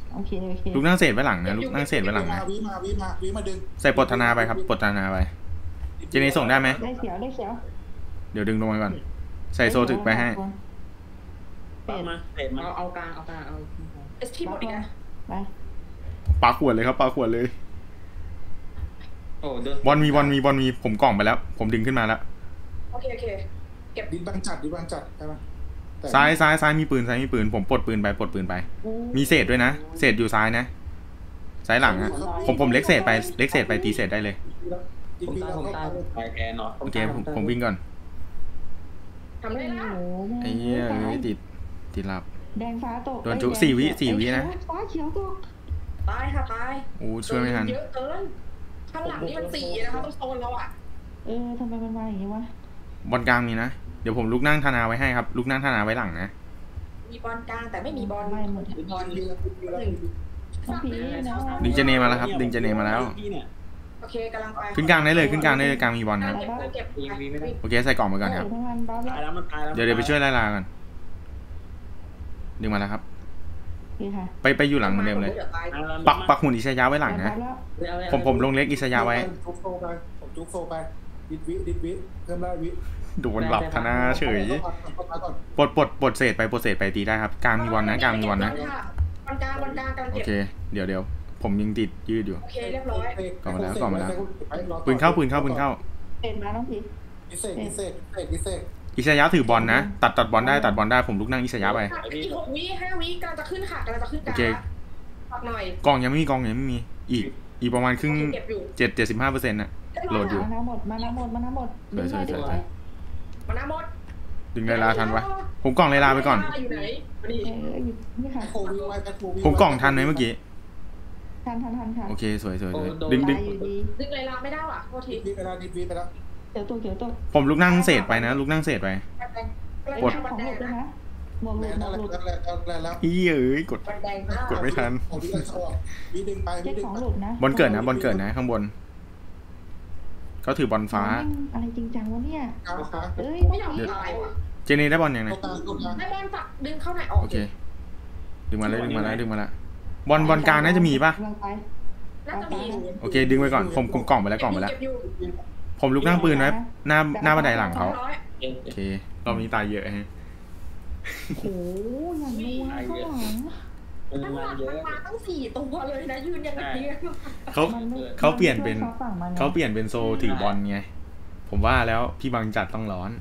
โอเคโอเคลูกนั่งเศษไว้หลังนะลูกนั่งเศษไว้หลังมานะวิมาวิมาวิมาดึงใส่ปลดธนาไปครับปลดธนาไปเจเนส่งได้ไหมได้เขียวได้เขียวเดี๋ยวดึงลงมาก่อนใส่โซถึกไปให้ปักมาเตะมาเอาเอากลางเอากลางเอาเอสทีหมดอีกนะไปปาขวดเลยครับปาขวดเลยโอ้โดนบอลมีบอลมีบอลมีผมกล่องไปแล้ว ผมดึงขึ้นมาแล้วโอเคโอเคเก็บดินบางจัดดินบางจัดใช่ไหมแต่ซ้ายซ้ายซ้ายมีปืนซ้ายมีปืนผมปลดปืนไปปลดปืนไป มีเศษด้วยนะเศษอยู่ซ้ายนะซ้ายหลังอะผมผมเล็กเศษไปเล็กเศษไปตีเศษได้เลยดินผมวีตายแล้วผมก็ตายไปแอร์เนาะโอเคผมผมวิ่งก่อนทำได้ละโอ้โหไอ้เหี้ยเอ้ยติดติดหลับแดงฟ้าตกโดนจุสี่วิสี่วินะฟ้าเขียวตกตายค่ะตายโอ้ช่วยไม่ทันเยอะเกินข้างหลังนี่มันสี่นะคะต้องโซนเราอ่ะเออทำไมมันมาอย่างนี้วะบอลกลางมีนะเดี๋ยวผมลุกนั่งธนาไว้ให้ครับลุกนั่งธนาไว้หลังนะมีบอลกลางแต่ไม่มีบอลไม่หมดดินวีแล้วดินวีแล้วน้องพีนะดึงเจเนมาแล้วครับดึงเจเนมาแล้วโอเคกำลังไปขึ้นกลางได้เลยขึ้นกลางได้เลยกลางมีบอลครับเก็บเก็บยิงวีไม่ได้โอเคใส่กล่องไปก่อนครับทั้งวันบ้าตายแล้วมันตายแล้วเดี๋ยวเดี๋ยวไปช่วยไล่ลากันดึงมาแล้วครับดีค่ะไปไปอยู่หลังเหมือนเดิมเลยดี๋วตายปักปักหุ่นอิสยาไว้หลังนะแล้วผมผมลงเล็กอิสยาไว้จุกโซไปผมจุกโซไปดินวิดินวิเพิ่มได้วิโดนหลับธนาเฉยเข้ามาก่อนปลดปลดปลดเศษไปปลดเศษไปตีได้ครับกลางมีบอลนะกลางมีบอลนะบอลกลางบอลกลางกำลังโอเก็บเค เดี๋ยวเดี๋ยวผมยิงติดยืดอยู่โอเคเรียบร้อยก่อนมาแล้วก่อนมาแล้ว ปืนเข้าปืนเข้าปืนเข้าเป็นมาน้องพีพิเศษพิเศษพิเศษพิเศษอิสยาถือบอลนะตัดตัดบอลได้ตัดบอลได้ผมลุกนั่งอิสยาไปอีกหกวิห้าวิกำลังจะขึ้นค่ะกำลังจะขึ้นกลางโอเคปักหน่อยกล่องยังไม่มีกล่องยังไม่มีอีกอีกประมาณครึ่งเก็บอยู่เจ็ดเจ็ดสิบห้าเปอร์เซ็นต์น่ะ โหลดอยู่มาน้ำหมดมาน้ำหมดมาน้ำหมดสวยสวยสวยสวยมาน้ำมดดึงไลลาทันวะผมกล่องไลลาไปก่อนอยู่ไหนมาดิเออนี่ค่ะโควิดไว้โควิดผมกล่องทันไหมเมื่อกี้ทันทันทันค่ะโอเคสวยสวยสวยดึงดึงตายอยู่ดีดึงเลยลาไม่ได้ว่ะโทษทีดินวีไปแล้วดินวีไปแล้วเขียวตัวเขียวตัวผมลุกนั่งเศษไปนะลุกนั่งเศษไปกดของหลุดด้วยนะหมวกหลุแล้ดวหมวกแล้วหลุดแล้วแล้วแล้วอีเอ้ยกดบันแดงมากกดไม่ทันโอ้ยสว่างวิดึงไปวิเช็คดึงของไปหลุดนะบอลเกิดนะบอลเกิดนะข้างบนเขาถือบอลฟ้าอะไรจริงจังวะเนี่ยกลางขาเอ้ยไม่อยากตายว่ะเจเนได้บอลยังไงเข้ากลางเข้ากลางให้บอลฝักดึงเข้าไหนออกโอเคดึงมาเลยดึงมาแล้วดึงมาแล้วบอลบอลกลางน่าจะมีป่ะกำลังไปน่าจะมีโอเคดึงไปก่อนผมผมกล่องไปแล้วกล่องไปแล้วเก็บอยู่ผมลุกนั่งปืนไว้หน้าหน้าบันไดหลังเขาร้อยโอเครอบนี้ตายเยอะฮะโอ้โหอย่างนัวข้างหลังมันตั้งหมาลักเยอะมาตั้งสี่ตัวเลยนะยืนยังไงเนี่ยเขามันไม่เขาเปลี่ยนเป็นมัไม่ช่วยฝั่งมันเขาเปลี่ยนเป็นโซถือบอลไงผมว่าแล้วพี่บังจัดต้องร้อน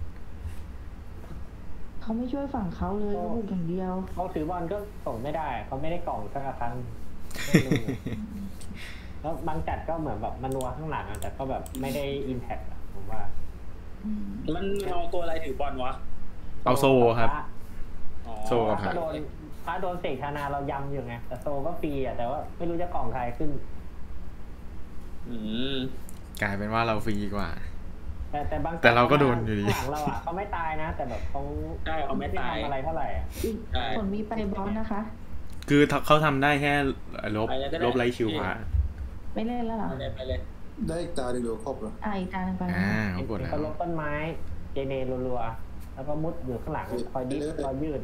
เขาไม่ช่วยฝั่งเขาเลยเขาบุกอย่างเดียวเขาถือบอลก็ส่งไม่ได้เขาไม่ได้กล่องสักครั้งไม่รู้เลยแล้วบางจัดก็เหมือนแบบมันนัวข้างหลังอะแต่ก็แบบไม่ได้อิมแพคผมว่ามันเอาตัวอะไรถือบอลวะเอาโซครับอ๋อโซกับถ้าโดนถ้าโดนเสกธนาเรายำอยู่ไงแต่โซก็ฟรีอ่ะแต่ว่าไม่รู้จะกล่องใครขึ้นอืมกลายเป็นว่าเราฟรีกว่าแต่แต่บางแต่เราก็โดนอยู่ดีข้างหลังเราอ่ะเขาไม่ตายนะ แต่แบบเขาใช่เขาไม่ตายทำอะไรเท่าไหร่อะอีกใช่ผลมีไปบอลนะคะคือเขาทำได้แค่ลบไปเลยก็ได้ลบไลท์คิวพาไม่เล่นแล้วเหรอไปเลยไปเลยได้อีกตาเดียวครบแล้วอ่าอีกตาหนึ่งไปแล้วอ่าเขากดแล้วเขาลบต้นไม้เจเนรัวๆแล้วก็มุดอยู่ข้างหลังคอยดิสคอยยืด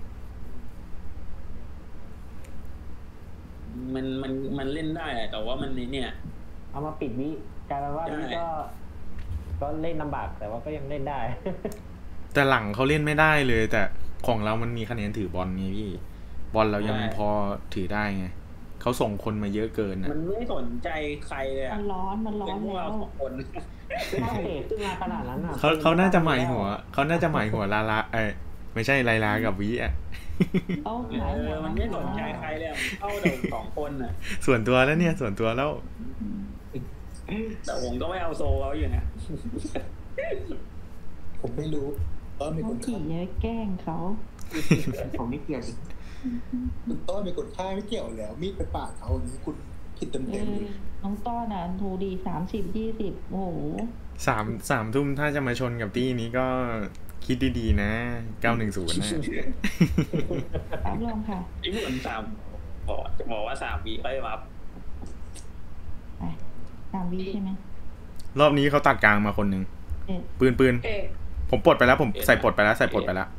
มันมันมันเล่นได้อะแต่ว่ามันเนี่ยเอามาปิดวิกลายเป็นว่าใช่วิก็ ก็เล่นลำบากแต่ว่าก็ยังเล่นได้แต่หลังเขาเล่นไม่ได้เลย แต่ของเรามันมีคะแนนถือบอลไงพี่บอลเรายังพอถือได้ไงเขาส่งคนมาเยอะเกินอ่ะมันไม่สนใจใครเลยมัอะนร้อนมันร้อเป็นนพวกแล้เราวสองคนถ้าเตะขึ้นมาขนาดนั้นอ่ะเขาเขาน่าจะหมายหัวเขาน่าจะหมายหัวลาลาเอ้ยไม่ใช่ไลลากับวิอ่ะเอาเอหมายหัวอมันไม่สนใจใครเลยอะมันเข้าแต่สองคนอ่ะส่วนตัวแล้วเนี่ยส่วนตัวแล้วแต่ผมก็ไม่เอาโซเขาอยู่นะผมไม่รู้ต้นมีเขาคนขี่ฆ่าแกล้งเขาผมไม่เกี่ยวดิคุณต้นมีคนฆ่าไม่เกี่ยวแล้วมีดไปปาดเขาอย่างนี้คุณผิดเต็มเอเต็มอเลยน้องต้อนอ่ะทูดีสามสิบยี่สิบโอ้โหสามสามทุ่มถ้าจะมาชนกับตี้นี้ก็คิดดีๆนะเก้าหนึ่งศูนย์นะรับรองค่ะที่เหมือนสามบอกจะบอกว่าสามวีค่อยมาไปสามวิใช่ไหมรอบนี้เขาตัดกลางมาคนหนึ่งเอ๊ะปืนปืนเอ๊ะผมปลดไปแล้วผมใส่ปลดไปแล้วใส่ปลดไปแล้ว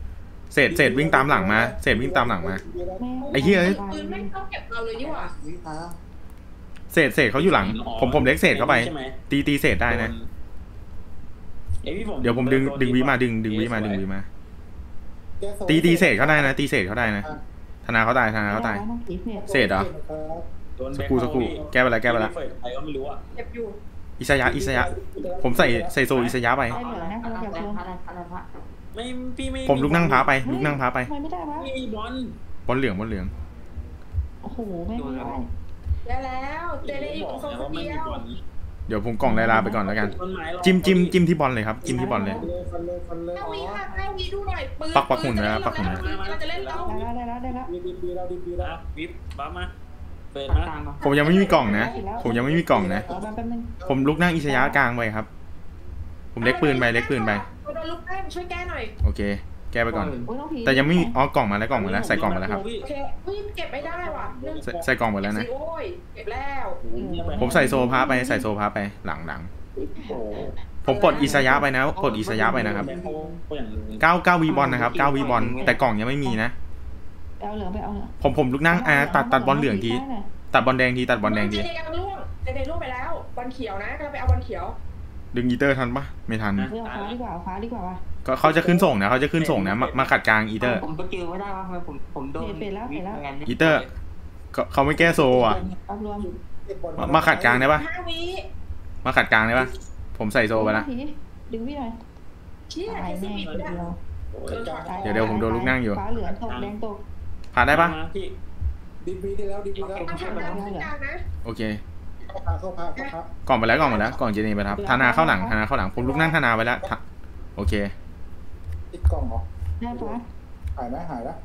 เศษเศษวิ่งตามหลังมาเศษวิ่งตามหลังมาไม่ไอ้เหี้ยปืนไม่ต้องเก็บเราเลยนี่หว่าวิพาเศษเศษเขาอยู่หลัง ผมผมเล็กเศษเข้าไปใช่หมตีตีเศษได้นะเอ้ยพี่ผมเดี๋ยวผมดึงดึงวิมาดึงดึงวิมาดึงวิมาแก้โซ่ตีตีเศษเขาได้นะตีเศษเขาได้นะธนาเขาตายธนาเขาตายน้องผีเนี่ยเศษเหรอโดนสกูสกูแก้ไปแล้วแก้ไปแล้วใครก็ไม่รู้อ่ะเก็บอยู่อิสยะอิสยะผมใส่ใส่โซอิสยะไปได้เหลือนะกำลังจะชมไม่พี่ไม่ผมลุกนั่งพาไปลุกนั่งพาไปทำไมไม่ได้วะไม่มีบอลบอลเหลืองบอลเหลืองโอ้โหไม่ได้ได้แล้วเจได้อีกบอกคนแล้วว่าไม่เดีมียวบอลเดี๋ยวผมกล่องไลลาไปก่อนแล้วกันต้นไม้รอจิ้มจิ้มจิ้มที่บอลเลยครับจิ้มที่บอลเลยฟันเลยฟันเลยห้าอ๋อวิห้าห้าวิดูหน่อยปืนปักปักหุ่นนะปักหุ่นนะเราจะเล่นเราได้แล้วได้แล้วได้แล้วดีดีดีแล้วดีดีแล้วนะวิบบัฟมาเปิดมาผมยังไม่มีกล่องนะ ผมยังไม่มีกล่องนะเอาแป๊บนึงผมลุกนั่งอิสยะกลางไปครับ ผมเล็กปืนไปเล็กปืนไปโดนลูกแป้งช่วยแก้หน่อยโอเค แก้ไปก่อนโอ้ยน้องผีแต่ยังไม่มีอ๋อกล่องมาแล้วกล่องมาแล้วใส่กล่องมาแล้วครับโอเคเฮ้ยเก็บไม่ได้ว่ะเรื่องใส่ใส่กล่องหมดแล้วนะโอ้ยเก็บแล้วผมใส่โซพาไปใส่โซพาไปหลังหลังโอ้โหผมปลดอิสยะไปนะปลดอิสยะไปนะครับเก้าเก้าวีบอลนะครับเก้าวีบอลแต่กล่องยังไม่มีนะไปเอาเหลืองไปเอาเหลืองผมผมลุกนั่งอ่าตัดตัดบอลเหลืองทีตัดบอลแดงทีตัดบอลแดงทีเจเดกำลังล่วงเจเดล่วงไปแล้วบอลเขียวนะกำลังไปเอาบอลเขียวดึงอีเตอร์ทันปะไม่ทันเรื่องฟ้าดีกว่าฟ้าดีกว่าว่ะก็เขาจะขึ้นส่งนะเขาจะขึ้นส่งนะมามาขัดกลางอีเตอร์ผมไปเจอไม่ได้ว่าทำไมผมผมโดนเปลี่ยนแล้วเปลี่ยนแล้วงั้นเนี่ยอีเตอร์ก็เขาไม่แก้โซอ่ะปั๊บรวมมามาขัดกลางได้ปะห้าวิมาขัดกลางได้ปะผมใส่โซไปละผีดึงพี่หน่อยเชี่ยตายแค่สิแน่บวิคนเดีนะยวเดี๋ยวเดี๋ยวผมโดนลูกนั่งอยู่ฟ้าเหลืองตกแดงตกผ่านได้ปะพี่ดีดีได้แล้วดีดีแล้วต้องทำกลางกลางนะโอเคเข้าพาเข้าพาเข้าพากล่องไปแล้วกล่องไปแล้วกล่องเจเนไปครับธนาเข้าหลังธนาเข้าหลังผมลุกนั่งธนาไปแล้วทะโอเคติดกล่องเหรอได้ฟ้าหายไหมหายแล้ว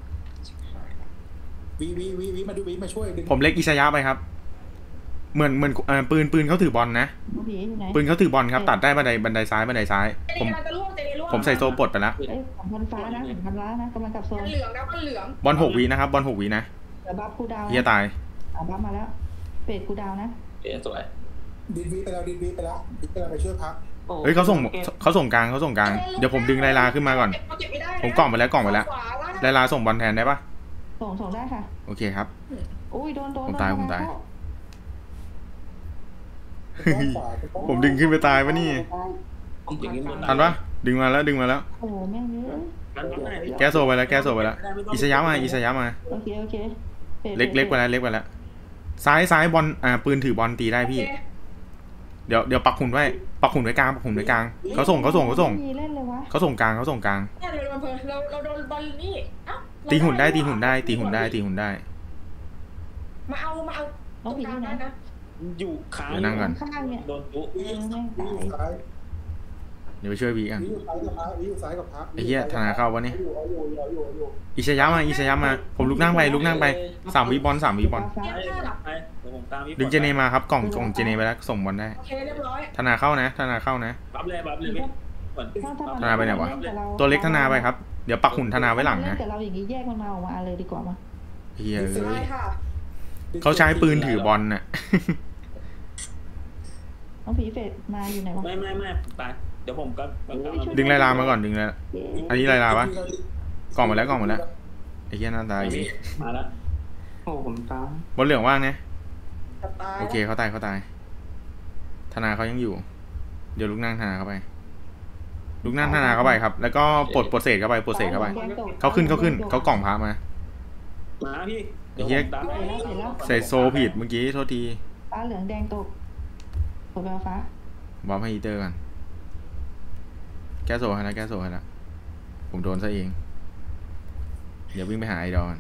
วีวีวีวีมาดูวีมาช่วยดึงผมเล็กอิสยะไปครับ เหมือนเหมือนเอ่อปืนปืนเขาถือบอลนะน้องผีอยู่ไหนปืนเขาถือบอลครับตัดได้บันไดบันไดซ้ายบันไดซ้ายเจผมเดกำลังจะล่วงเจเดล่วงผมใส่โซปลดไปแล้วเอ้ยสองพันฟ้านะสองพันล้านนะกำลังกลับโซบอน ลเหลืองนะบอลเหลืองบอลหกวินะครับบอลหกวินะเดี๋ยวบัฟคูดาวเฮียตายอ่ะบัฟมาแล้วเป็ดคูดาวนะเอ๊ะสวยดีวีไปแล้วดีวีไปแล้วดีกำลังไปช่วยพักโอ้เฮ้ยเขาส่งเขาส่งกลางเขาส่งกลางเดี๋ยวผมดึงไลลาขึ้นมาก่อนเก็บไม่ได้นะผมกล่องไปแล้วกล่องไปแล้วขวาล่างไลลาส่งบอลแทนได้ปะส่งส่งได้ค่ะโอเคครับอุ้ยโดนโดนผมตายโดนผมตายขวาผมดึงขึ้นไปตายปะนี่ผมขัดกลางทันปะดึงมาแล้วดึงมาแล้วโอ้โหแม่งเยอะมันต้องไหนแก้โซไปแล้วแก้โซไปแล้วอิสยะมาอิสยะมาโอเคโอเคป็ดเล็กเล็กไปแล้วเล็กไปแล้วซ้ายซ้ายบอลอ่าปืนถือบอลตีได้พี่โอเคเดี๋ยวเดี๋ยวปักหุ่นไว้ปักหุ่นไว้กลางปักหุ่นไว้กลางเขาส่งเขาส่งเขาส่งไม่มีเล่นเลยวะเขาส่งกลางเขาส่งกลางเนี่ยเราโดนเพลินเราเราโดนบอลนี่เอ้าตีหุ่นได้ตีหุ่นได้ตีหุ่นได้ตีหุ่นได้มาเอามาเอาน้องผีอยู่ไหนได้นะอยู่ค้างเดี๋ยวนั่งก่อนข้างๆเนี่ยโดนปุ๊เออแม่งวีตายซ้ายเดี๋ยวไปช่วยวีกันวีอยู่ซ้ายกับพักวีอยู่ซ้ายกับพักไอ้เหี้ยธนาเข้าวะเนี่ยอยู่เอาอยู่เอาอยู่เอาอยู่อิสยะมาอิสยะมาผมลุกนั่งไปลุกนั่งไปสามวิบอลสามวิบอลฟ้าไปไปเดี๋ยวผมตามพี่ดึงเจเนมาครับกล่องกล่องเจเนไปแล้วส่งบอลได้โอเคเรียบร้อยธนาเข้านะธนาเข้านะบัฟเลยบัฟเลยพี่ก่อนถ้าถ้าธนาไปไหนวะเล่กับราตัวเล็กธนาไปครับเดี๋ยวปักหุ่นธนาไว้หลังเล่นะนกับเราอย่างนี้แยกมันมาออกมาเลยดีกว่ามาเฮียเอ้ได้ยค่ะเขาใช้ปืนถือบอลน่ะน้องผีเฟดมาอยู่ไหนวะไม่ไม่ไม่ไปเดี๋ยวผมก็ดึงไลลามาก่อนดึงไลลาเย้อันนี้ไลลาปะกล่องหมดแล้วกล่องหมดแล้วไอ้เหี้ยหน้าตาอย่างนี้มาแล้วโอ้ผมตามบอลเหลืองว่างนะจะตายโอเคเขาตายเขาตายธนาเขายังอยู่ เดี๋ยวลูกนั่งธนาเข้าไปลูกนั่งธนาเข้าไปครับ แล้วก็ปลดโปรเซสเข้าไปโปรเซสเข้าไปเขาขึ้นเขาขึ้นเขากล่องพามามาพี่เดี๋ยวผมตามเห็นแล้วเห็นแล้วใส่โซผิดเมื่อกี้โทษทีฟ้าเหลืองแดงตกตกไปเอาฟ้าบอมให้อีเตอร์ก่อนแก้โซให้แล้วแก้โซให้แล้วผมโดนซะเอง เดี๋ยววิ่งไปหาไอดอล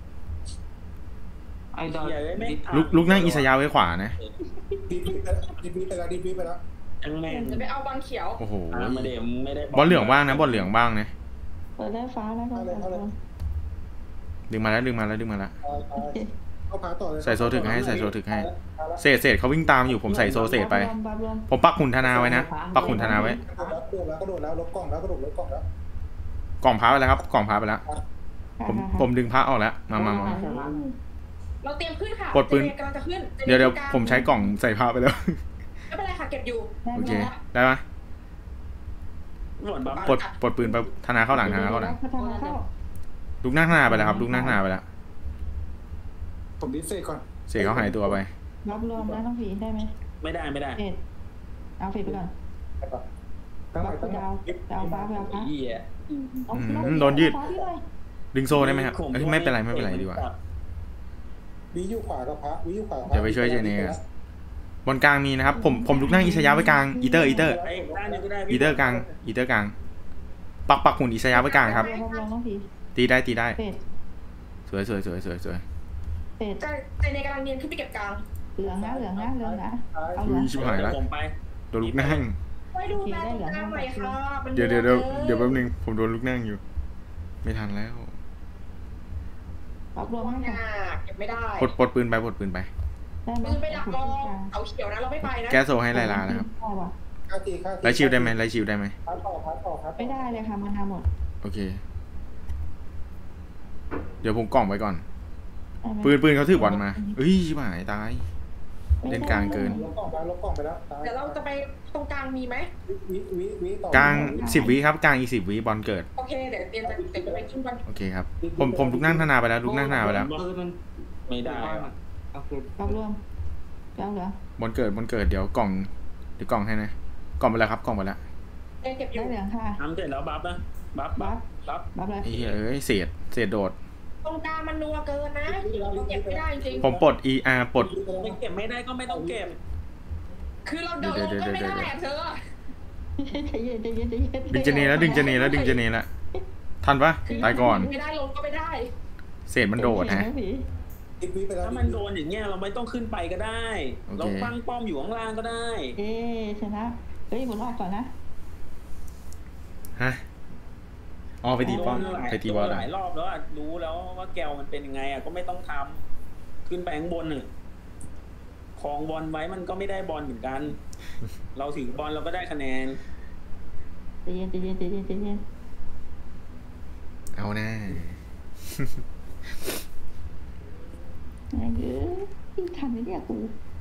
ไอ้ดอนลุกลุกนั่งอิสยาไว้ขวานะดีวีไปแล้วดีวีไปแล้วดีวีไปแล้วทั้งแม่งจะไปเอาบอลเขียวโอ้โหมาเดี๋ยวไม่ได้บอลเหลืองบ้างนะบอลเหลืองบ้างนะเปิดได้ฟ้าแล้วก็เปิดตัวดึงมาแล้วดึงมาแล้วดึงมาแล้วตายตายเข้าพาต่อเลยใส่โซถึกให้ใส่โซถึกให้ เศษเศษเขาวิ่งตามอยู่ผมใส่โซเศษไปรวมบัฟรวมผมปักหุ่นธนาไว้นะปักหุ่นธนาไว้กระโดดแล้วกระโดดแล้วลบกล่องแล้วกระโดดลบกล่องแล้วกล่องพาไปแล้วครับกล่องพาไปแล้ว ผมผมดึงพระออกแล้วมามามาเราเตรียมขึ้นค่ะปลดปืนเจเกำลังจะขึ้นเดี๋ยวเดี๋ยวผมใช้กล่องใส่พระไปแล้วไม่เป็นไรค่ะเก็บอยู่ได้โอเคแล้วได้ไหมหมดบัฟปลดปลดปืนไปธนาเข้าหลังธนาเข้าหลังพัฒนาเข้าลูกหน้าธนาไปแล้วครับลูกหน้าธนาไปแล้วผมดิสเซก่อนเสียเขาหายตัวไปรับรวมแล้วน้องผีได้ไหมไม่ได้ไม่ได้เฟดเอาเฟดไปก่อนตั้งบัไปฟตั้งดาวดาวฟ้าไปเอาฟ้าเหี้ยเอาอืมเอาโดนยืดฟ้าพี่หน่อยดึงโซ่ได้ไหมครับเอ้ยไม่เป็นไรไม่เป็นไรดีกว่าวิวขวากับพระวิวขวาเดี๋ยวไปช่วยเจเน่กัน บนกลางมีนะครับผมผมลุกนั่งอิสยาไว้กลางอีเตอร์อีเตอร์ไอ้ด้านนี้ก็ได้อีเตอร์กลางอีเตอร์กลางปักปักหุ่นอิสยาไว้กลางครับรวมรวมน้องผีตีได้ตีได้เฟดสวยสวยสวยสวยสวยเฟดใจใจในกำลังเนียนขึ้นไปเก็บกลางเหลืองนะเหลืองนะเหลืองนะเอาเหลือุ้องยชิบหายแล้วผมไปโดนลุกนั่งไว้ดูแลตรงกลางหน่อยค่ะมันเดี๋ยวเดี๋ยวเดี๋ยวเดี๋ยวแป๊บนึงผมโดนลุกนั่งอยู่ ไม่ทันแล้วรับรวมว่าให้หก่อนนักเก็บไม่ได้ปลดปลดปืนไปปลดปืนไปได้ไหมมือไปดักรอเขาเขียวนะเราไม่ไปนะแก้โซให้ไลลานะครับได้ว่ะค่าทีค่าทีไลชิวได้ไหมไลชิวได้ไหมพัดต่อพัดต่อพัดไม่ได้เลยค่ะมานาหมดโอเค เดี๋ยวผมกล่องไปก่อนได้ไหมปืนปืนเขาถือบอลมาเอ้ยชิบหายตาย เล่นกลางเกินลบกล่องไปลบกล่องไปแล้วเดี๋ยวเราจะไปตรงกลางมีไหมวิวิวิต่อกลางสิบวิครับกลางอีกสิบวิบอลเกิดโอเคเดี๋ยวเตรียมจะเตรียมจะไปขึ้นบอลโอเคครับ ผมผมลุกนั่งธนาไปแล้วลุกนั่งธนาไปแล้วปืนมันไม่ได้โอเครับรวมแล้วเหลือบอลเกิดบอลเกิดเดี๋ยวกล่องเดี๋ยวกล่องให้นะกล่องไปแล้วครับกล่องไปแล้วเตรียมเก็บอได้ยู่เหลืองค่ะทำเสร็จแล้วบัฟนะบัฟบัฟบัฟบัฟเลยไอ้เหี้ยเอ้ยเศษเศษโดดตรงกลางมันนัวเกินนะเราเก็บไม่ได้จริงผมปลด อี อาร์ ปลดไม่เก็บไม่ได้ก็ไม่ต้องเก็บคือเราเดินลงก็ไม่ได้อะเธอใจเย็นใจเย็นใจเย็นดึงเจเนแล้วดึงเจเนแล้วดึงเจเนแล้วทันปะตายก่อนไม่ได้ลงก็ไม่ได้เศษมันโดดฮะอีกวิไปแล้วถ้ามันโดนอย่างเงี้ยเราไม่ต้องขึ้นไปก็ได้โอเคเราตั้งป้อมอยู่ข้างล่างก็ได้เอ๊ชนะเฮ้ยหมุนออกก่อนนะฮะอ๋อไปตีป้อมโดนหลายไปตีบอลโดนหอ่ะลายรอบแล้วอะรู้แล้วว่าแกวมันเป็นยังไงอะก็ไม่ต้องทำขึ้นไปข้างบนน่ะคลองบอลไว้มันก็ไม่ได้บอลเหมือนกัน เราถือบอลเราก็ได้คะแนนใจเย็นใจเย็นใจเย็นใจเย็นเอาแน่ไอ้เอ้ยทันไหมเนี่ยกู